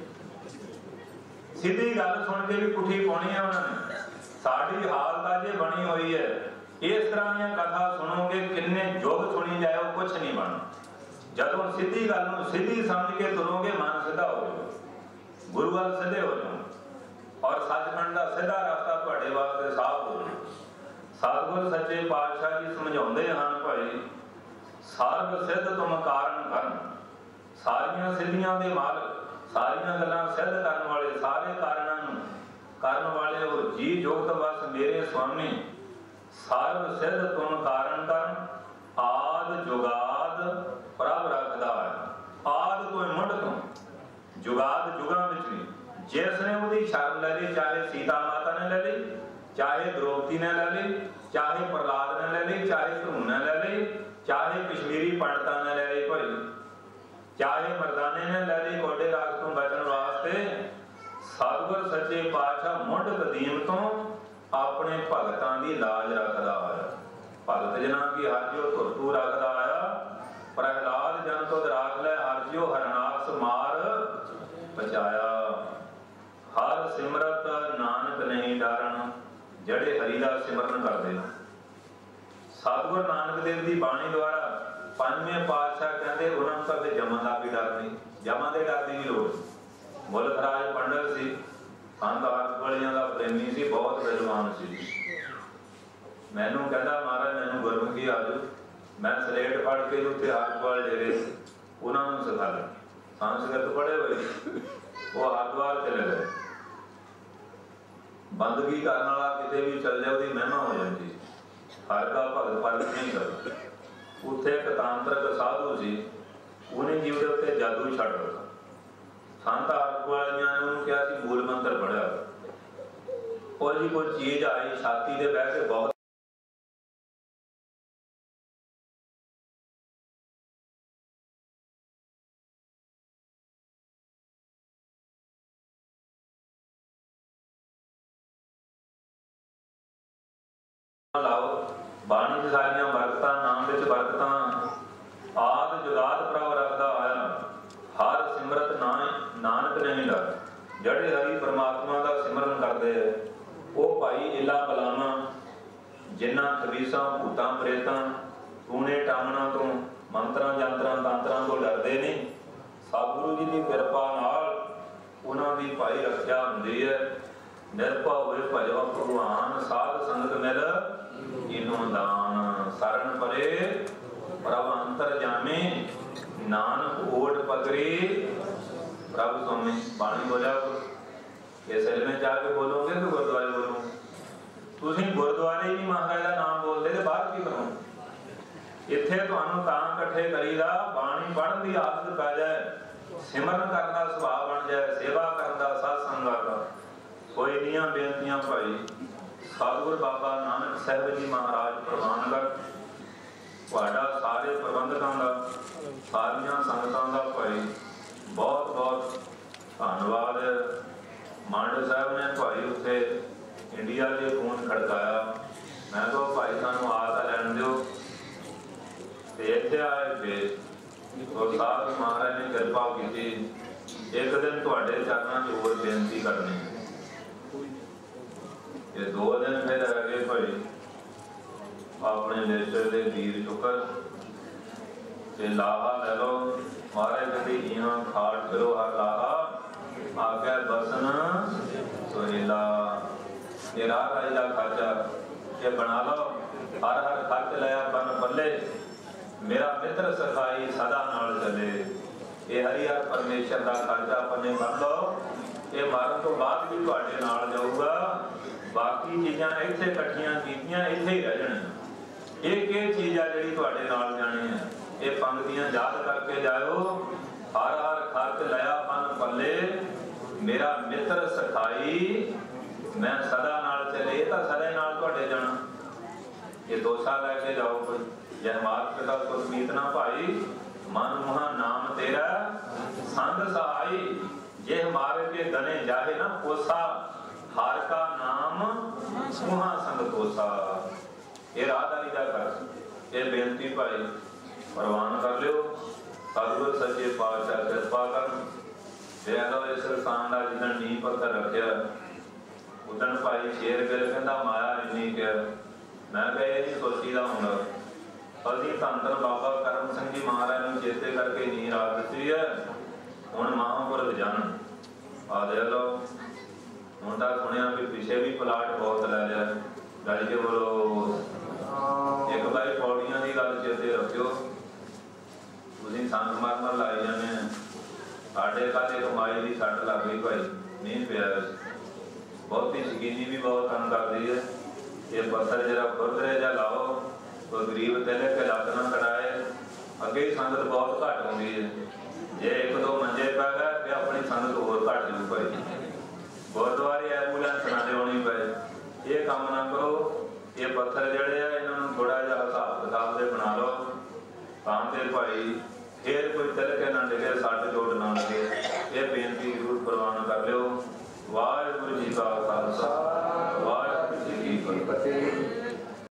Speaker 1: सीधी गल सुन के भी पुठी पाउणी है उन्होंने। साडी हालत अजे बनी हुई है, इस तरह दी कथा सुनोगे किन्ने जुग सुनी जाए वो कुछ नहीं बनना। जदों सीधी गल नूं सीधी समझ के तुरोगे मन सीधा हो जाए, गुरु वाल सीधे हो जाओ, और सचखंड का सीधा रास्ता तुहाडे वास्ते साफ हो जाए। सतगुर सच्चे पातशाह जी समझाउंदे हन भाई, सर्व सिद्ध तुम कारण करन, सारियां सिद्धियां दे मालक, सारियां गल्लां सिद्ध करन वाले, सारे कारणा नूं करन वाले हो जी जुगत बस मेरे स्वामी। सर्व सिद्ध तुम कारण करन, आद जुगाद प्रभ रखदा है। आद तो मुंड तो जुगाद जुगां विच नहीं, जिसने उहदी शरण ले ली, चाहे सीता माता ने ले ली, चाहे द्रौपदी ने ले ली, चाहे प्रहलाद ने ले ली, चाहे धरून ने ले ली, चाहे कश्मीरी पंडितां ने ले ली भाई, चाहे मर्दाने ने ले ली कोडे राग तो बचन वास्ते। सतगुर सच्चे पातशाह मुंड कदीम तो अपने भगतां दी लाज रखदा आया। भगत जना की हर जो तुरतू रखदा आया। प्रहलाद जन तो राख लै हर जो हरनाक्ष मार बचाया। हर सिमरत नानक नहीं डारन, जड़े हरि दा सिमरन करदे ने। सतगुर नानक देव दी बाणी द्वारा पंजवें पातशाह कहते उन्होंने तो फिर जमन का भी डर नहीं, जमन के डर की भी लोड़। मुल्क राज पंडित सी, संत हरगोबिंद का प्रेमी सी, बहुत विद्वान सी। मैनू कहता महाराज मैनू गुरमुखी आ जाओ, मैं सलेट पढ़ के उत्थे हरद्वार डेरे उन्होंने सिखा ली। संस्कृत पढ़े हुए वो हरद्वार चले गए। बंदगी करने वाला किते भी चल जाए उसकी महिमा हो जाती। हर का भगत परख नहीं करता। उत्थे एक तांत्रिक साधु सी, उन्हें जीव के उत्ते जादू छड़ रखा। संत हरगोबिंद ने उन्होंने कहा कि मूल मंत्र पढ़िया और जी कोई चीज आई छाती से बह के बहुत लाओ। बाणी च सारियां बरकतां नाम विच बरकतां आद जुगाद प्रभ रखदा आया। हर सिमरत नानक नहीं डर, जड़े हरि परमात्मा का सिमरन करते हैं वो भाई इला बलामा जिन्हां खबीसां भूतां प्रेतां टूने टामना तो मंत्रां जंत्रां तंत्रां तो डरदे नहीं। सतगुरु जी की कृपा नाल उन्हां दी भाई रक्षा हुंदी है। निर्भय होए भजो भगवान, साध संगत मिल इनो दान। शरण परे प्रभ अंतर जामे, नानक ओट पकड़े प्रभु स्वामी। बाणी बोलिया ये सिल में जाके बोलोगे तो गुरुद्वारे बोलो। तुसीं गुरुद्वारे ही महाराज का नाम बोलते तो बाहर की करो। इत्थे तुहानूं तां इकट्ठे करीदा बाणी पढ़न की आदत पै जाए, सिमरन करन दा सुभाव बन जाए, सेवा करन दा सत्संग दा। कोई नियां बेनतियां भाई सतगुर बाबा नानक साहब जी महाराज प्रवान कर। तुहाडा सारे प्रबंधकां दा, सारियां संगतां दा भाई बहुत बहुत धन्नवाद। मांडे साहब ने भाई उत्थे इंडिया के फोन खड़काया। मैं तो भाई सानू आ तां लैण दिओ ते इत्थे आए थे तो साहब महाराज ने कृपा की। एक दिन तुहाडे चरणों च होर बेनती करनी है। ये 2 दिन फिर रह गए भाई अपने नेचर के वीर चुकर ते लाहा ले लो। महाराज कहते इहां खाट करो हर लाहा आगे बसन सोहेला। ये राह राज का खाचा ये बना लो। हर हर खर्च लिया बन बल्ले, मेरा मित्र सखाई सदा नाल चले। ये हरिहर परमेश्वर का खाचा अपने बन लो। ये मारन तो बाद भी तुहाडे नाल जाऊगा। बाकी चीज़ां इत्थे इकट्ठियां कीतियां इत्थे ही रह जाणियां। एक चीज़ है जिहड़ी तुहाडे नाल जाणी है। ये पंक्तियां याद करके जाओ। हर हर खर्च लिया बन पल्ले, मेरा मित्र सखाई मैं सदा नाल चले। तो सदा नाल तुहाडे जाना। ये दोसा लैके जाओ कोई जय मात पिता सुखमीत ना भाई, मन मुहा नाम तेरा संग सहाई। जे मार के गने जाहे ना कोसा, हार का नाम मुहा संग कोसा। ये राहदारी दा कर ये बेनती भाई प्रवान कर लियो। सतगुर सच्चे पातशाह कृपा कर। लो इस स्थान का जिन्हें नींह पत्थर रखिया उदन भाई शेर गिल कहता माया इन्नी क्या। मैं कहा ये नहीं सोचीदा हुंदा। असीं धन धन बाबा करम सिंह जी महाराज नूं चेते करके नींह रात दित्ती है। हुण महापुरख जन आ दे लो। हुण तां सुनिया भी पिछे भी प्लाट बहुत लै लिया। गल के बोलो एक भाई पौड़ियां की गल चेते रखियो। तुसीं संग मरमर लाई जाने साढ़े काले कमाई की सट लग गई भाई मीह पिया। बहुती शकीनी भी बहुत तंग करती है। ये पत्थर जरा खुरदरे जा लाओ तो गरीब तेले के लत ना कटाए। अगे ही संगत बहुत घट आती है। जे एक दो मंजे पै गए तो अपनी संगत होर घट जू भाई। गुरुद्वारे एंबूलेंस ना लियानी पे ये काम ये पत्थर जड़े आ इन्होंने थोड़ा जिहा हिसाब किताब से बना लो तां ते भाई फिर कोई तिलके ना डिगे सट चोट ना लगे। ये बेनती जरूर प्रवान कर लियो। वाहिगुरू जी का खालसा